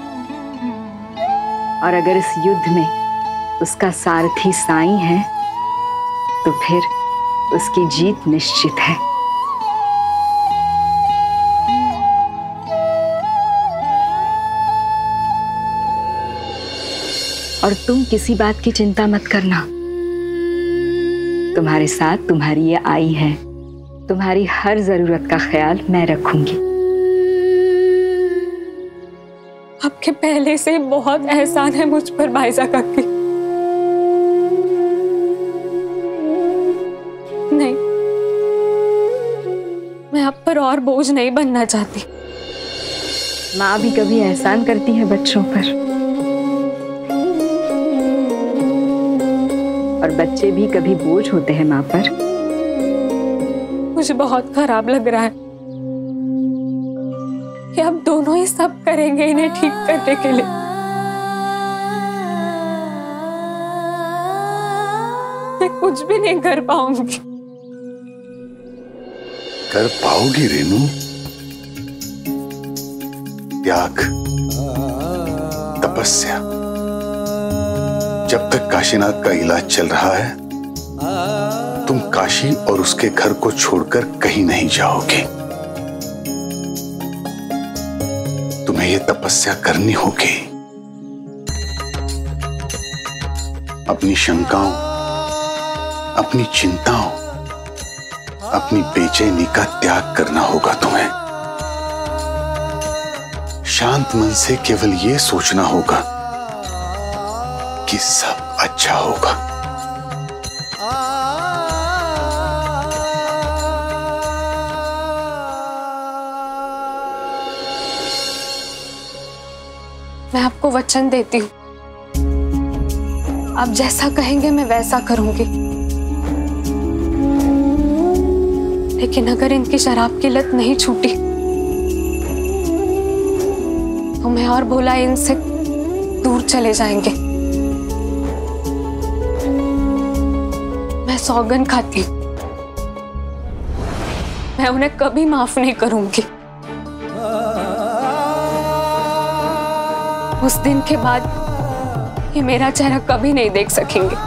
और अगर इस युद्ध में उसका सारथी साईं है तो फिर उसकी जीत निश्चित है। और तुम किसी बात की चिंता मत करना, तुम्हारे साथ तुम्हारी ये आई है, तुम्हारी हर जरूरत का ख्याल मैं रखूंगी। आपके पहले से बहुत एहसान है मुझ पर भाईजा काकी। नहीं, मैं आप पर और बोझ नहीं बनना चाहती। माँ भी कभी एहसान करती है बच्चों पर, और बच्चे भी कभी बोझ होते हैं माँ पर। मुझे बहुत खराब लग रहा है कि आप दोनों ही सब करेंगे इन्हें ठीक करने के लिए। मैं कुछ भी नहीं कर पाऊंगी। कर पाओगी रेनू। त्याग, तपस्या। जब तक काशीनाथ का इलाज चल रहा है, तुम काशी और उसके घर को छोड़कर कहीं नहीं जाओगे। तुम्हें यह तपस्या करनी होगी। अपनी शंकाओं, अपनी चिंताओं, अपनी बेचैनी का त्याग करना होगा तुम्हें। शांत मन से केवल यह सोचना होगा कि सब अच्छा होगा। मैं आपको वचन देती हूँ, आप जैसा कहेंगे मैं वैसा करूंगी। लेकिन अगर इनकी शराब की लत नहीं छूटी तो मैं और भोला इनसे दूर चले जाएंगे। मैं सौगन खाती हूँ, मैं उन्हें कभी माफ नहीं करूंगी। उस दिन के बाद ये मेरा चेहरा कभी नहीं देख सकेंगे।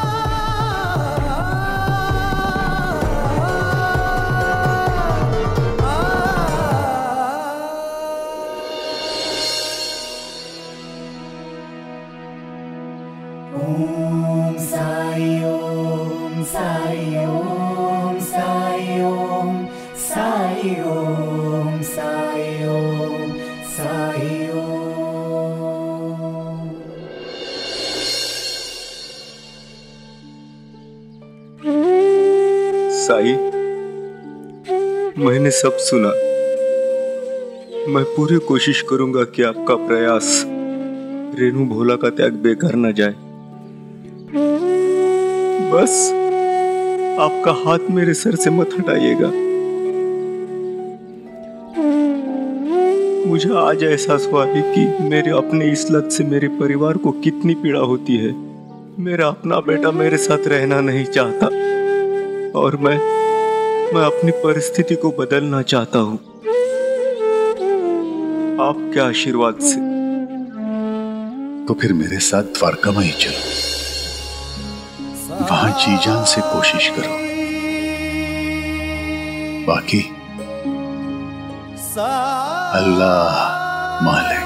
ओम साई ओम साई ओम साई ओम साई ओम साई ओम साई ओम। साई, मैंने सब सुना। मैं पूरी कोशिश करूंगा कि आपका प्रयास रेनू भोला का त्याग बेकार न जाए। बस आपका हाथ मेरे सर से मत हटाइएगा। मुझे आज एहसास हुआ है कि मेरे अपने इस लत से मेरे परिवार को कितनी पीड़ा होती है। मेरा अपना बेटा मेरे साथ रहना नहीं चाहता और मैं अपनी परिस्थिति को बदलना चाहता हूँ। आपके आशीर्वाद से। तो फिर मेरे साथ द्वारका में ही चलो, वहां जी जान से कोशिश करो, बाकी अल्लाह मालिक।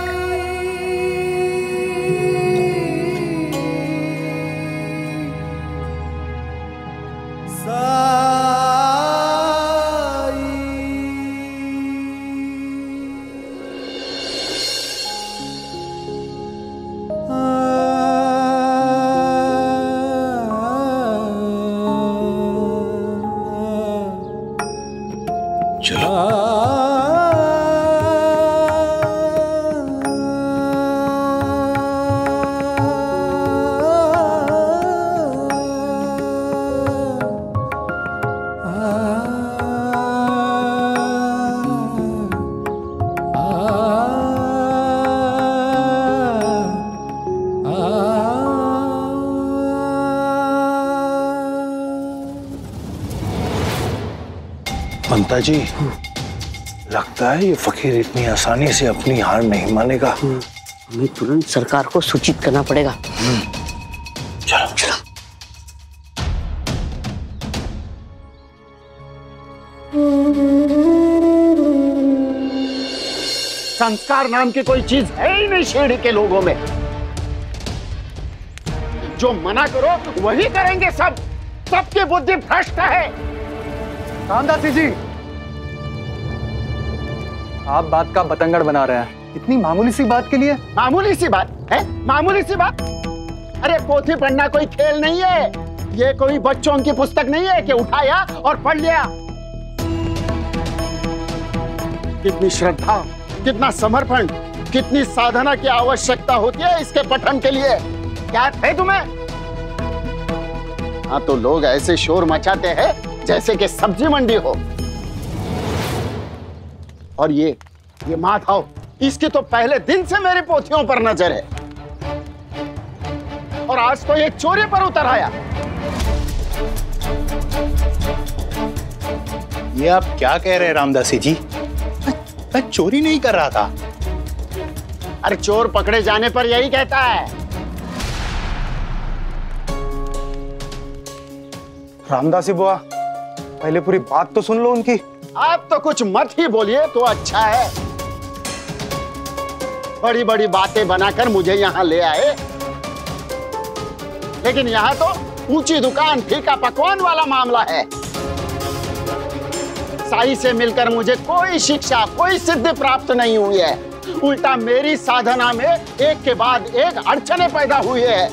पंता जी, लगता है ये फकीर इतनी आसानी से अपनी हार नहीं मानेगा। हमें तुरंत सरकार को सूचित करना पड़ेगा। चलो चलो। संस्कार नाम की कोई चीज है ही नहीं शिरडी के लोगों में। जो मना करो वही करेंगे सब। सबकी बुद्धि भ्रष्ट है। रामदासी जी, आप बात का बतंगड़ बना रहे हैं इतनी मामूली सी बात के लिए। मामूली सी बात है? मामूली सी बात? अरे पोथी पढ़ना कोई खेल नहीं है। ये कोई बच्चों की पुस्तक नहीं है कि उठाया और पढ़ लिया। कितनी श्रद्धा, कितना समर्पण, कितनी साधना की आवश्यकता होती है इसके पठन के लिए। क्या थे तुम्हें? हाँ, तो लोग ऐसे शोर मचाते हैं जैसे कि सब्जी मंडी हो। और ये माधव, इसकी तो पहले दिन से मेरी पोथियों पर नजर है और आज तो ये चोरी पर उतर आया। ये आप क्या कह रहे हैं रामदासी जी? मैं चोरी नहीं कर रहा था। अरे चोर पकड़े जाने पर यही कहता है। रामदासी बुआ, पहले पूरी बात तो सुन लो उनकी। आप तो कुछ मत ही बोलिए तो अच्छा है। बड़ी बड़ी बातें बनाकर मुझे यहाँ ले आए, लेकिन यहाँ तो ऊंची दुकान फीका पकवान वाला मामला है। साई से मिलकर मुझे कोई शिक्षा, कोई सिद्धि प्राप्त नहीं हुई है। उल्टा मेरी साधना में एक के बाद एक अड़चनें पैदा हुई है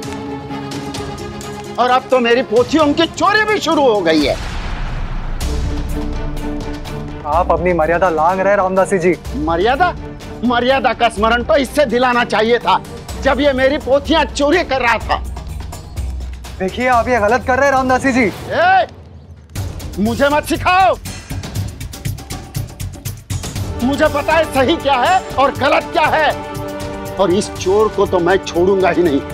और अब तो मेरी पोथियों की चोरी भी शुरू हो गई है। आप अपनी मर्यादा लांघ रहे रामदासी जी। मर्यादा का स्मरण तो इससे दिलाना चाहिए था जब ये मेरी पोथियां चोरी कर रहा था। देखिए, आप ये गलत कर रहे हैं रामदासी जी। मुझे मत सिखाओ। मुझे पता है सही क्या है और गलत क्या है, और इस चोर को तो मैं छोड़ूंगा ही नहीं।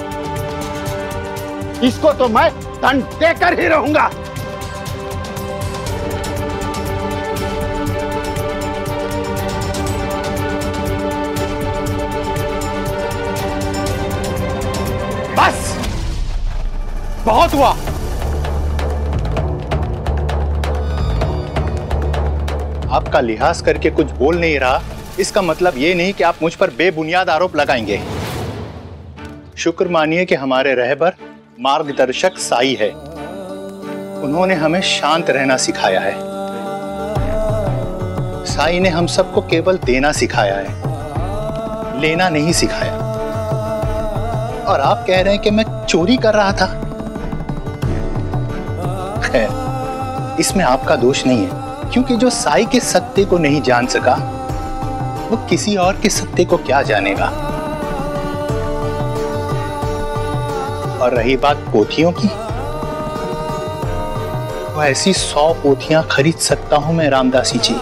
इसको तो मैं दंड देकर ही रहूंगा। बस बहुत हुआ। आपका लिहाज करके कुछ बोल नहीं रहा, इसका मतलब ये नहीं कि आप मुझ पर बेबुनियाद आरोप लगाएंगे। शुक्र मानिए कि हमारे रहबर मार्गदर्शक साई है। उन्होंने हमें शांत रहना सिखाया है। साई ने हम सबको केवल देना सिखाया है, लेना नहीं सिखाया। और आप कह रहे हैं कि मैं चोरी कर रहा था। खैर, इसमें आपका दोष नहीं है, क्योंकि जो साई के सत्य को नहीं जान सका वो किसी और के सत्य को क्या जानेगा। और रही बात पोथियों की, वो ऐसी 100 पोथियां खरीद सकता हूं मैं रामदासी जी,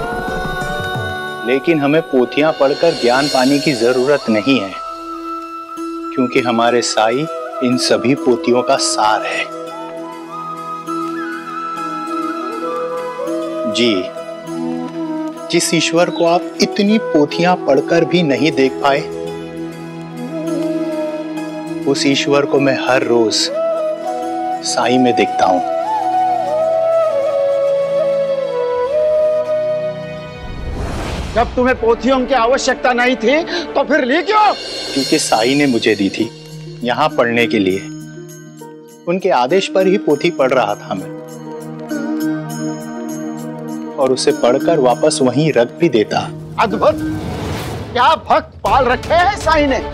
लेकिन हमें पोथियां पढ़कर ज्ञान पाने की जरूरत नहीं है, क्योंकि हमारे साई इन सभी पोथियों का सार है। जी, जिस ईश्वर को आप इतनी पोथियां पढ़कर भी नहीं देख पाए, उस ईश्वर को मैं हर रोज साई में देखता हूं। जब तुम्हें पोथियों की आवश्यकता नहीं थी तो फिर ली क्यों? क्योंकि साई ने मुझे दी थी यहां पढ़ने के लिए। उनके आदेश पर ही पोथी पढ़ रहा था मैं, और उसे पढ़कर वापस वहीं रख भी देता। अद्भुत! क्या भक्त पाल रखे हैं साई ने।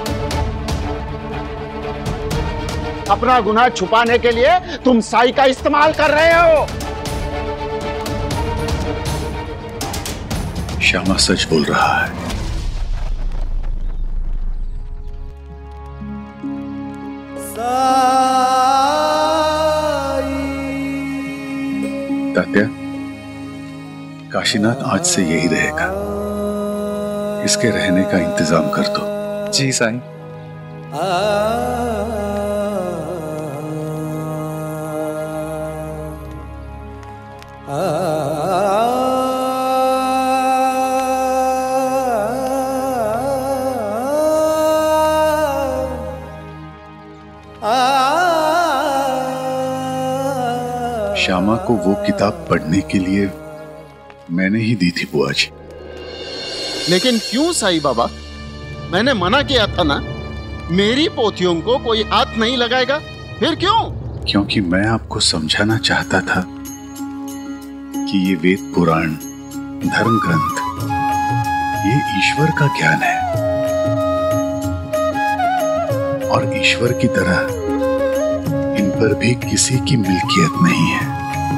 अपना गुनाह छुपाने के लिए तुम साई का इस्तेमाल कर रहे हो। श्यामा सच बोल रहा है। तात्या, काशीनाथ आज से यही रहेगा। इसके रहने का इंतजाम कर दो। जी साईं। श्यामा को वो किताब पढ़ने के लिए मैंने ही दी थी बुआ जी। लेकिन क्यों साई बाबा? मैंने मना किया था ना, मेरी पोथियों को कोई हाथ नहीं लगाएगा। फिर क्यों? क्योंकि मैं आपको समझाना चाहता था कि ये वेद पुराण, धर्म ग्रंथ, ये ईश्वर का ज्ञान है, और ईश्वर की तरह इन पर भी किसी की मिल्कियत नहीं है।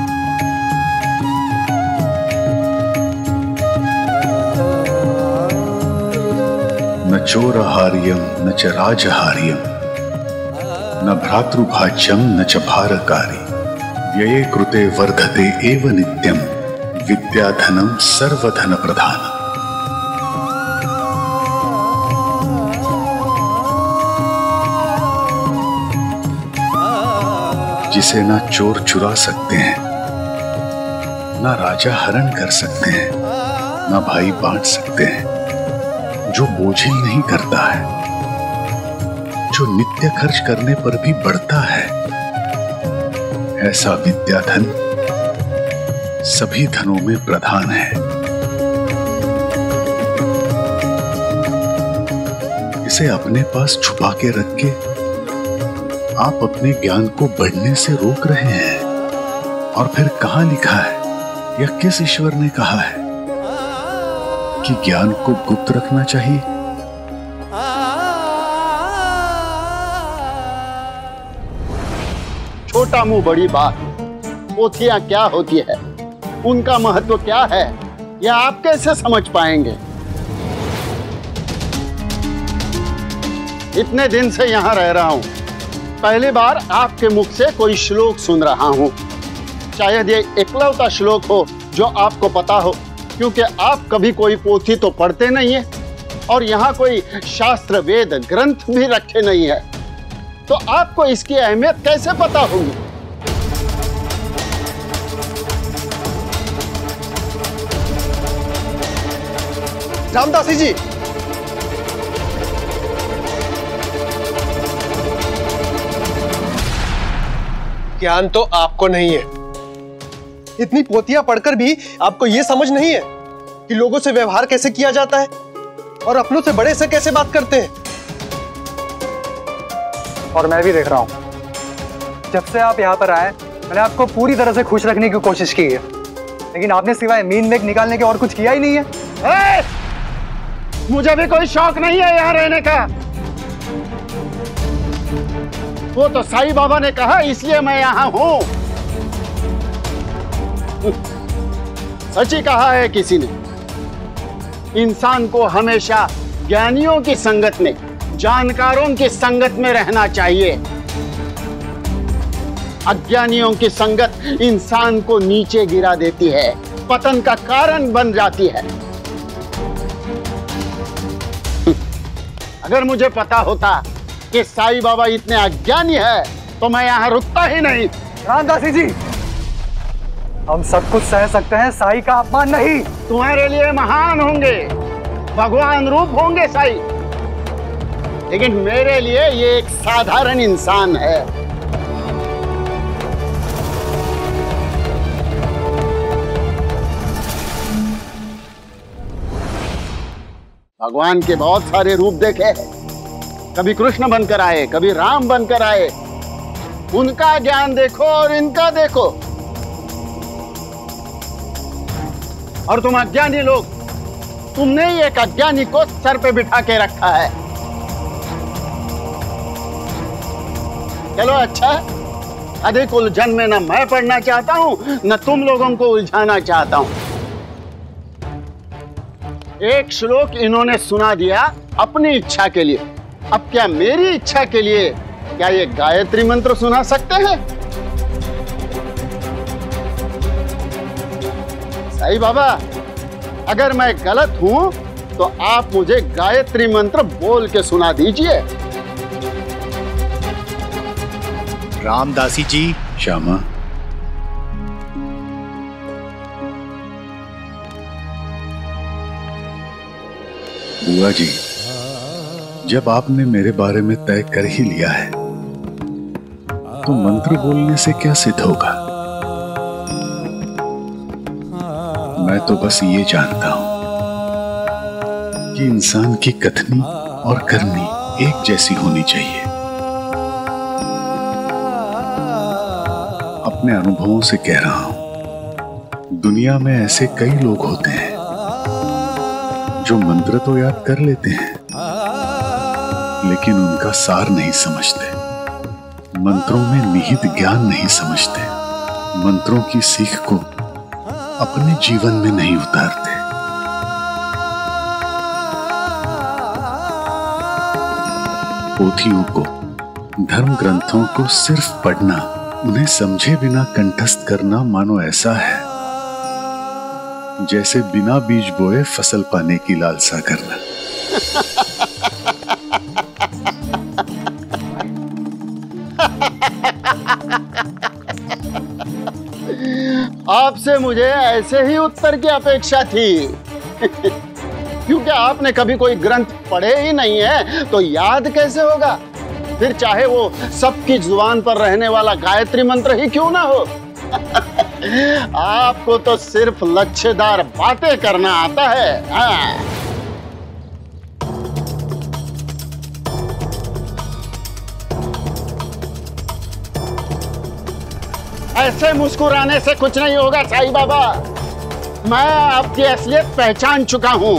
न चोरहार्यम न च राजहार्यम, न भ्रातृभाज्यम न च भारकारी, व्यये कृते वर्धते एव नित्यम, विद्याधनम सर्वधन प्रधानम। जिसे ना चोर चुरा सकते हैं, ना राजा हरण कर सकते हैं, ना भाई बांट सकते हैं, जो बोझिल नहीं करता है, जो नित्य खर्च करने पर भी बढ़ता है, ऐसा विद्याधन सभी धनों में प्रधान है। इसे अपने पास छुपा के रख के आप अपने ज्ञान को बढ़ने से रोक रहे हैं। और फिर कहां लिखा है या किस ईश्वर ने कहा है कि ज्ञान को गुप्त रखना चाहिए? छोटा मुंह बड़ी बात। पोथियां क्या होती है, उनका महत्व क्या है, यह आप कैसे समझ पाएंगे? इतने दिन से यहां रह रहा हूं, पहली बार आपके मुख से कोई श्लोक सुन रहा हूं। शायद ये इकलौता श्लोक हो जो आपको पता हो, क्योंकि आप कभी कोई पोथी तो पढ़ते नहीं है, और यहाँ कोई शास्त्र वेद ग्रंथ भी रखे नहीं है, तो आपको इसकी अहमियत कैसे पता होगी? रामदासी जी, ज्ञान तो आपको नहीं है। इतनी पोथियां पढ़कर भी आपको यह समझ नहीं है कि लोगों से व्यवहार कैसे किया जाता है और अपनों से बड़े से कैसे बात करते हैं। और मैं भी देख रहा हूं, जब से आप यहाँ पर आए मैंने आपको पूरी तरह से खुश रखने की कोशिश की है, लेकिन आपने सिवाय मीन मेक निकालने के और कुछ किया ही नहीं है। मुझे भी कोई शौक नहीं है यहाँ रहने का। वो तो साईं बाबा ने कहा, इसलिए मैं यहाँ हूँ। सच ही कहा है किसी ने इंसान को हमेशा ज्ञानियों की संगत में, जानकारों की संगत में रहना चाहिए। अज्ञानियों की संगत इंसान को नीचे गिरा देती है, पतन का कारण बन जाती है। अगर मुझे पता होता कि साईं बाबा इतने अज्ञानी है तो मैं यहां रुकता ही नहीं। रामदासी जी, हम सब कुछ सह सकते हैं, साईं का अपमान नहीं। तुम्हारे लिए महान होंगे, भगवान रूप होंगे साईं, लेकिन मेरे लिए ये एक साधारण इंसान है। भगवान के बहुत सारे रूप देखे हैं, कभी कृष्ण बनकर आए, कभी राम बनकर आए। उनका ज्ञान देखो और इनका देखो। और तुम अज्ञानी लोग, तुमने ही एक अज्ञानी को सर पे बिठा के रखा है। चलो अच्छा, अधिक उलझन में न मैं पढ़ना चाहता हूं, न तुम लोगों को उलझाना चाहता हूं। एक श्लोक इन्होंने सुना दिया अपनी इच्छा के लिए, अब क्या मेरी इच्छा के लिए क्या ये गायत्री मंत्र सुना सकते हैं? साईं बाबा, अगर मैं गलत हूं तो आप मुझे गायत्री मंत्र बोल के सुना दीजिए। रामदासी जी। श्यामा, बुआ जी, जब आपने मेरे बारे में तय कर ही लिया है तो मंत्र बोलने से क्या सिद्ध होगा? मैं तो बस ये जानता हूं कि इंसान की कथनी और करनी एक जैसी होनी चाहिए। अपने अनुभवों से कह रहा हूं, दुनिया में ऐसे कई लोग होते हैं जो मंत्र तो याद कर लेते हैं लेकिन उनका सार नहीं समझते, मंत्रों में निहित ज्ञान नहीं समझते, मंत्रों की सीख को अपने जीवन में नहीं उतारते। पोथियों को, धर्म ग्रंथों को सिर्फ पढ़ना, उन्हें समझे बिना कंठस्थ करना मानो ऐसा है जैसे बिना बीज बोए फसल पाने की लालसा करना। आपसे मुझे ऐसे ही उत्तर की अपेक्षा थी क्योंकि आपने कभी कोई ग्रंथ पढ़े ही नहीं है तो याद कैसे होगा? फिर चाहे वो सबकी जुबान पर रहने वाला गायत्री मंत्र ही क्यों ना हो। आपको तो सिर्फ लच्छेदार बातें करना आता है। हाँ। ऐसे मुस्कुराने से कुछ नहीं होगा साईं बाबा, मैं आपकी असलियत पहचान चुका हूं।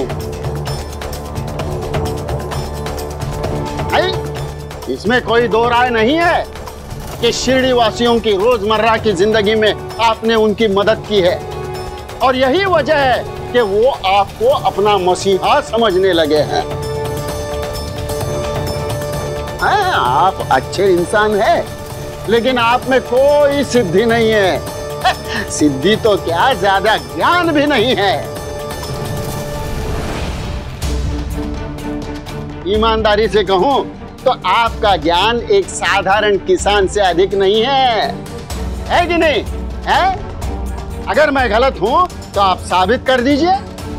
इसमें कोई दो राय नहीं है कि शिरडी वासियों की रोजमर्रा की जिंदगी में आपने उनकी मदद की है और यही वजह है कि वो आपको अपना मसीहा समझने लगे हैं। हाँ, आप अच्छे इंसान हैं, लेकिन आप में कोई सिद्धि नहीं है। सिद्धि तो क्या, ज्यादा ज्ञान भी नहीं है। ईमानदारी से कहूं तो आपका ज्ञान एक साधारण किसान से अधिक नहीं है कि नहीं? है? अगर मैं गलत हूं तो आप साबित कर दीजिए।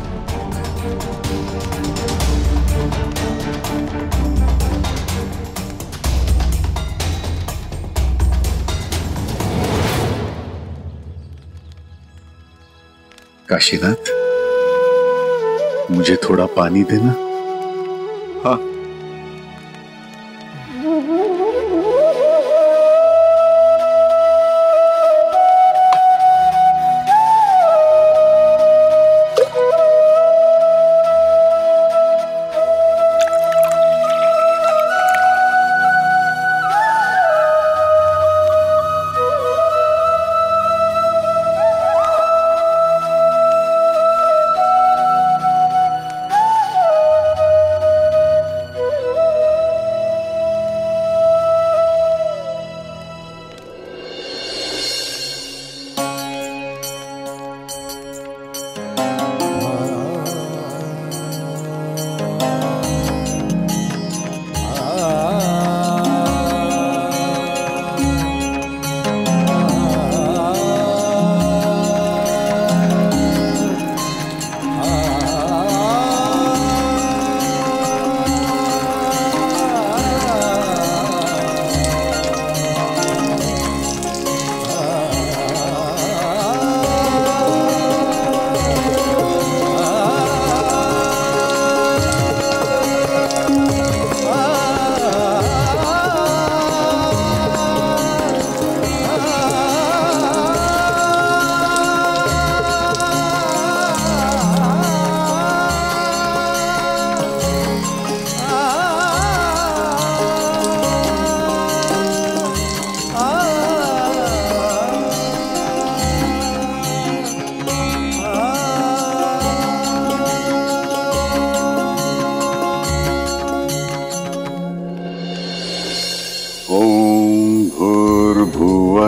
काशीनाथ, मुझे थोड़ा पानी देना। हाँ।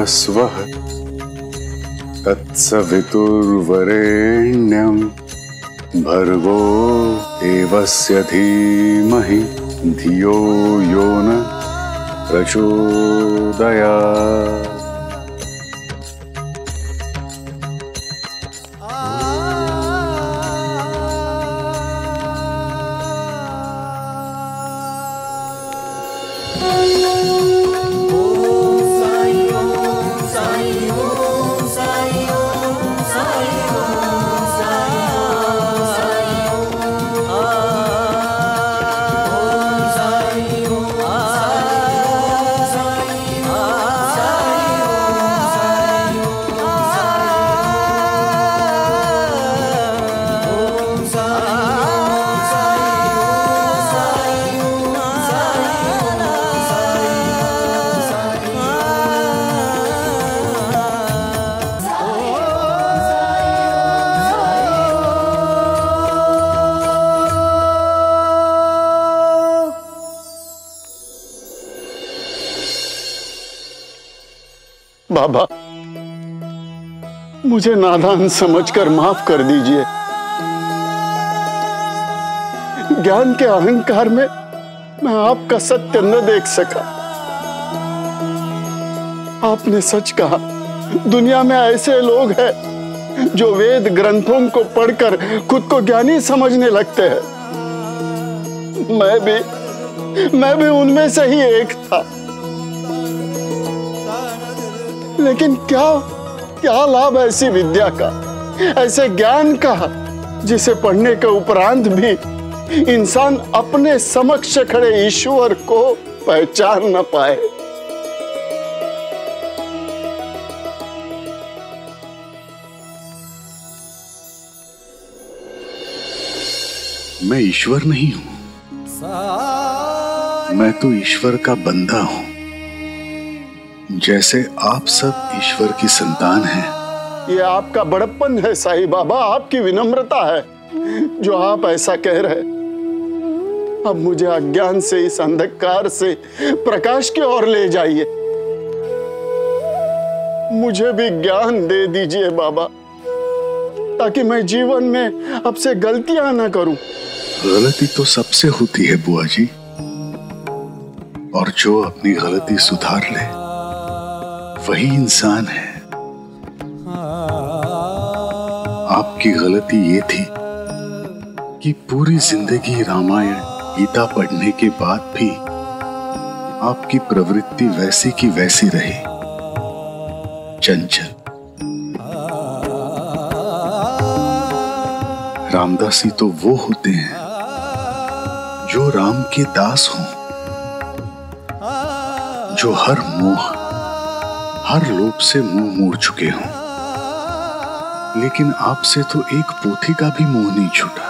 स्वः तत्सवितुर्वरेण्यं भर्गो देवस्य धीमहि धियो यो न प्रचोदयात्। बाबा, मुझे नादान समझकर माफ कर दीजिए। ज्ञान के अहंकार में मैं आपका सत्य न देख सका। आपने सच कहा, दुनिया में ऐसे लोग हैं जो वेद ग्रंथों को पढ़कर खुद को ज्ञानी समझने लगते हैं। मैं भी उनमें से ही एक था। लेकिन क्या लाभ ऐसी विद्या का, ऐसे ज्ञान का, जिसे पढ़ने के उपरांत भी इंसान अपने समक्ष खड़े ईश्वर को पहचान न पाए। मैं ईश्वर नहीं हूं, मैं तो ईश्वर का बंदा हूं। जैसे आप सब ईश्वर की संतान हैं। ये आपका बड़प्पन है साईं बाबा, आपकी विनम्रता है जो आप ऐसा कह रहे। अब मुझे अज्ञान से, इस अंधकार से प्रकाश की ओर ले जाइए। मुझे भी ज्ञान दे दीजिए बाबा, ताकि मैं जीवन में अब से गलतियां ना करूं। गलती तो सबसे होती है बुआ जी, और जो अपनी गलती सुधार ले वही इंसान है। आपकी गलती ये थी कि पूरी जिंदगी रामायण गीता पढ़ने के बाद भी आपकी प्रवृत्ति वैसी की वैसी रही, चंचल। रामदासी तो वो होते हैं जो राम के दास हों, जो हर मोह, हर लोभ से मुंह मोड़ चुके हों। लेकिन आपसे तो एक पोथी का भी मोह नहीं छूटा।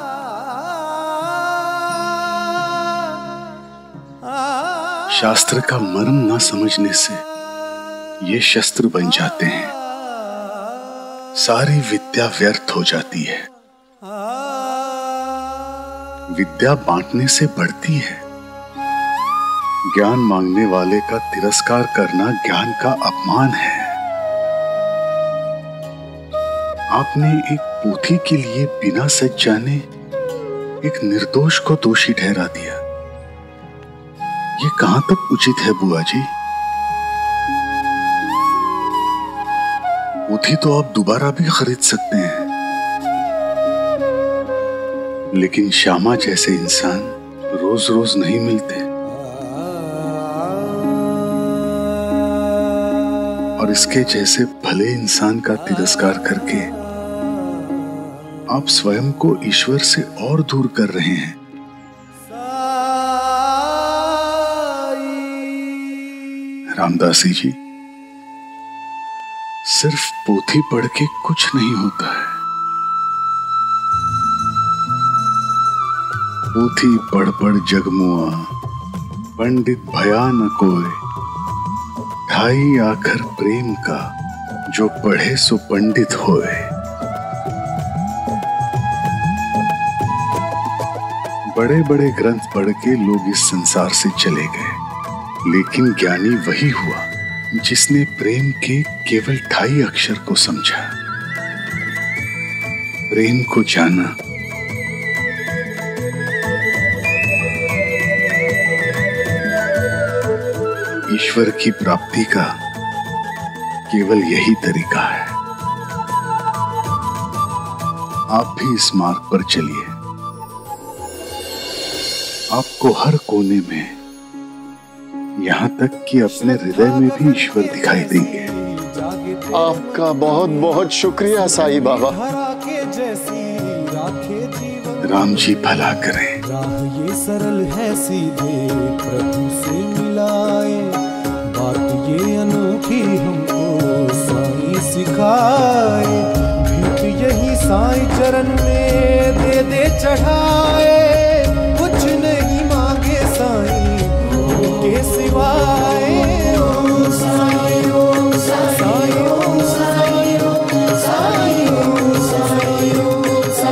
शास्त्र का मर्म ना समझने से ये शस्त्र बन जाते हैं, सारी विद्या व्यर्थ हो जाती है। विद्या बांटने से बढ़ती है। ज्ञान मांगने वाले का तिरस्कार करना ज्ञान का अपमान है। आपने एक पोथी के लिए बिना सच जाने एक निर्दोष को दोषी ठहरा दिया। ये कहां तक उचित है बुआ जी? पोथी तो आप दोबारा भी खरीद सकते हैं, लेकिन श्यामा जैसे इंसान रोज रोज नहीं मिलते। और इसके जैसे भले इंसान का तिरस्कार करके आप स्वयं को ईश्वर से और दूर कर रहे हैं। रामदासी जी, सिर्फ पोथी पढ़ के कुछ नहीं होता है। पोथी पढ़ पढ़ जगमुआ, पंडित भया न कोय, ढाई आखर प्रेम का, जो पढ़े सो पंडित होए। बड़े बड़े ग्रंथ पढ़ के लोग इस संसार से चले गए, लेकिन ज्ञानी वही हुआ जिसने प्रेम के केवल 2.5 अक्षर को समझा, प्रेम को जाना, ईश्वर की प्राप्ति का केवल यही तरीका है। आप भी इस मार्ग पर चलिए। आपको हर कोने में, यहाँ तक कि अपने हृदय में भी ईश्वर दिखाई देंगे। आपका बहुत बहुत शुक्रिया साईं बाबा। राम जी भला करें। ये सरल है सीधे प्रभु से मिलाए, बात ये अनोखी हमको साईं सिखाए। भीख यही साईं चरण में दे चढ़ाए,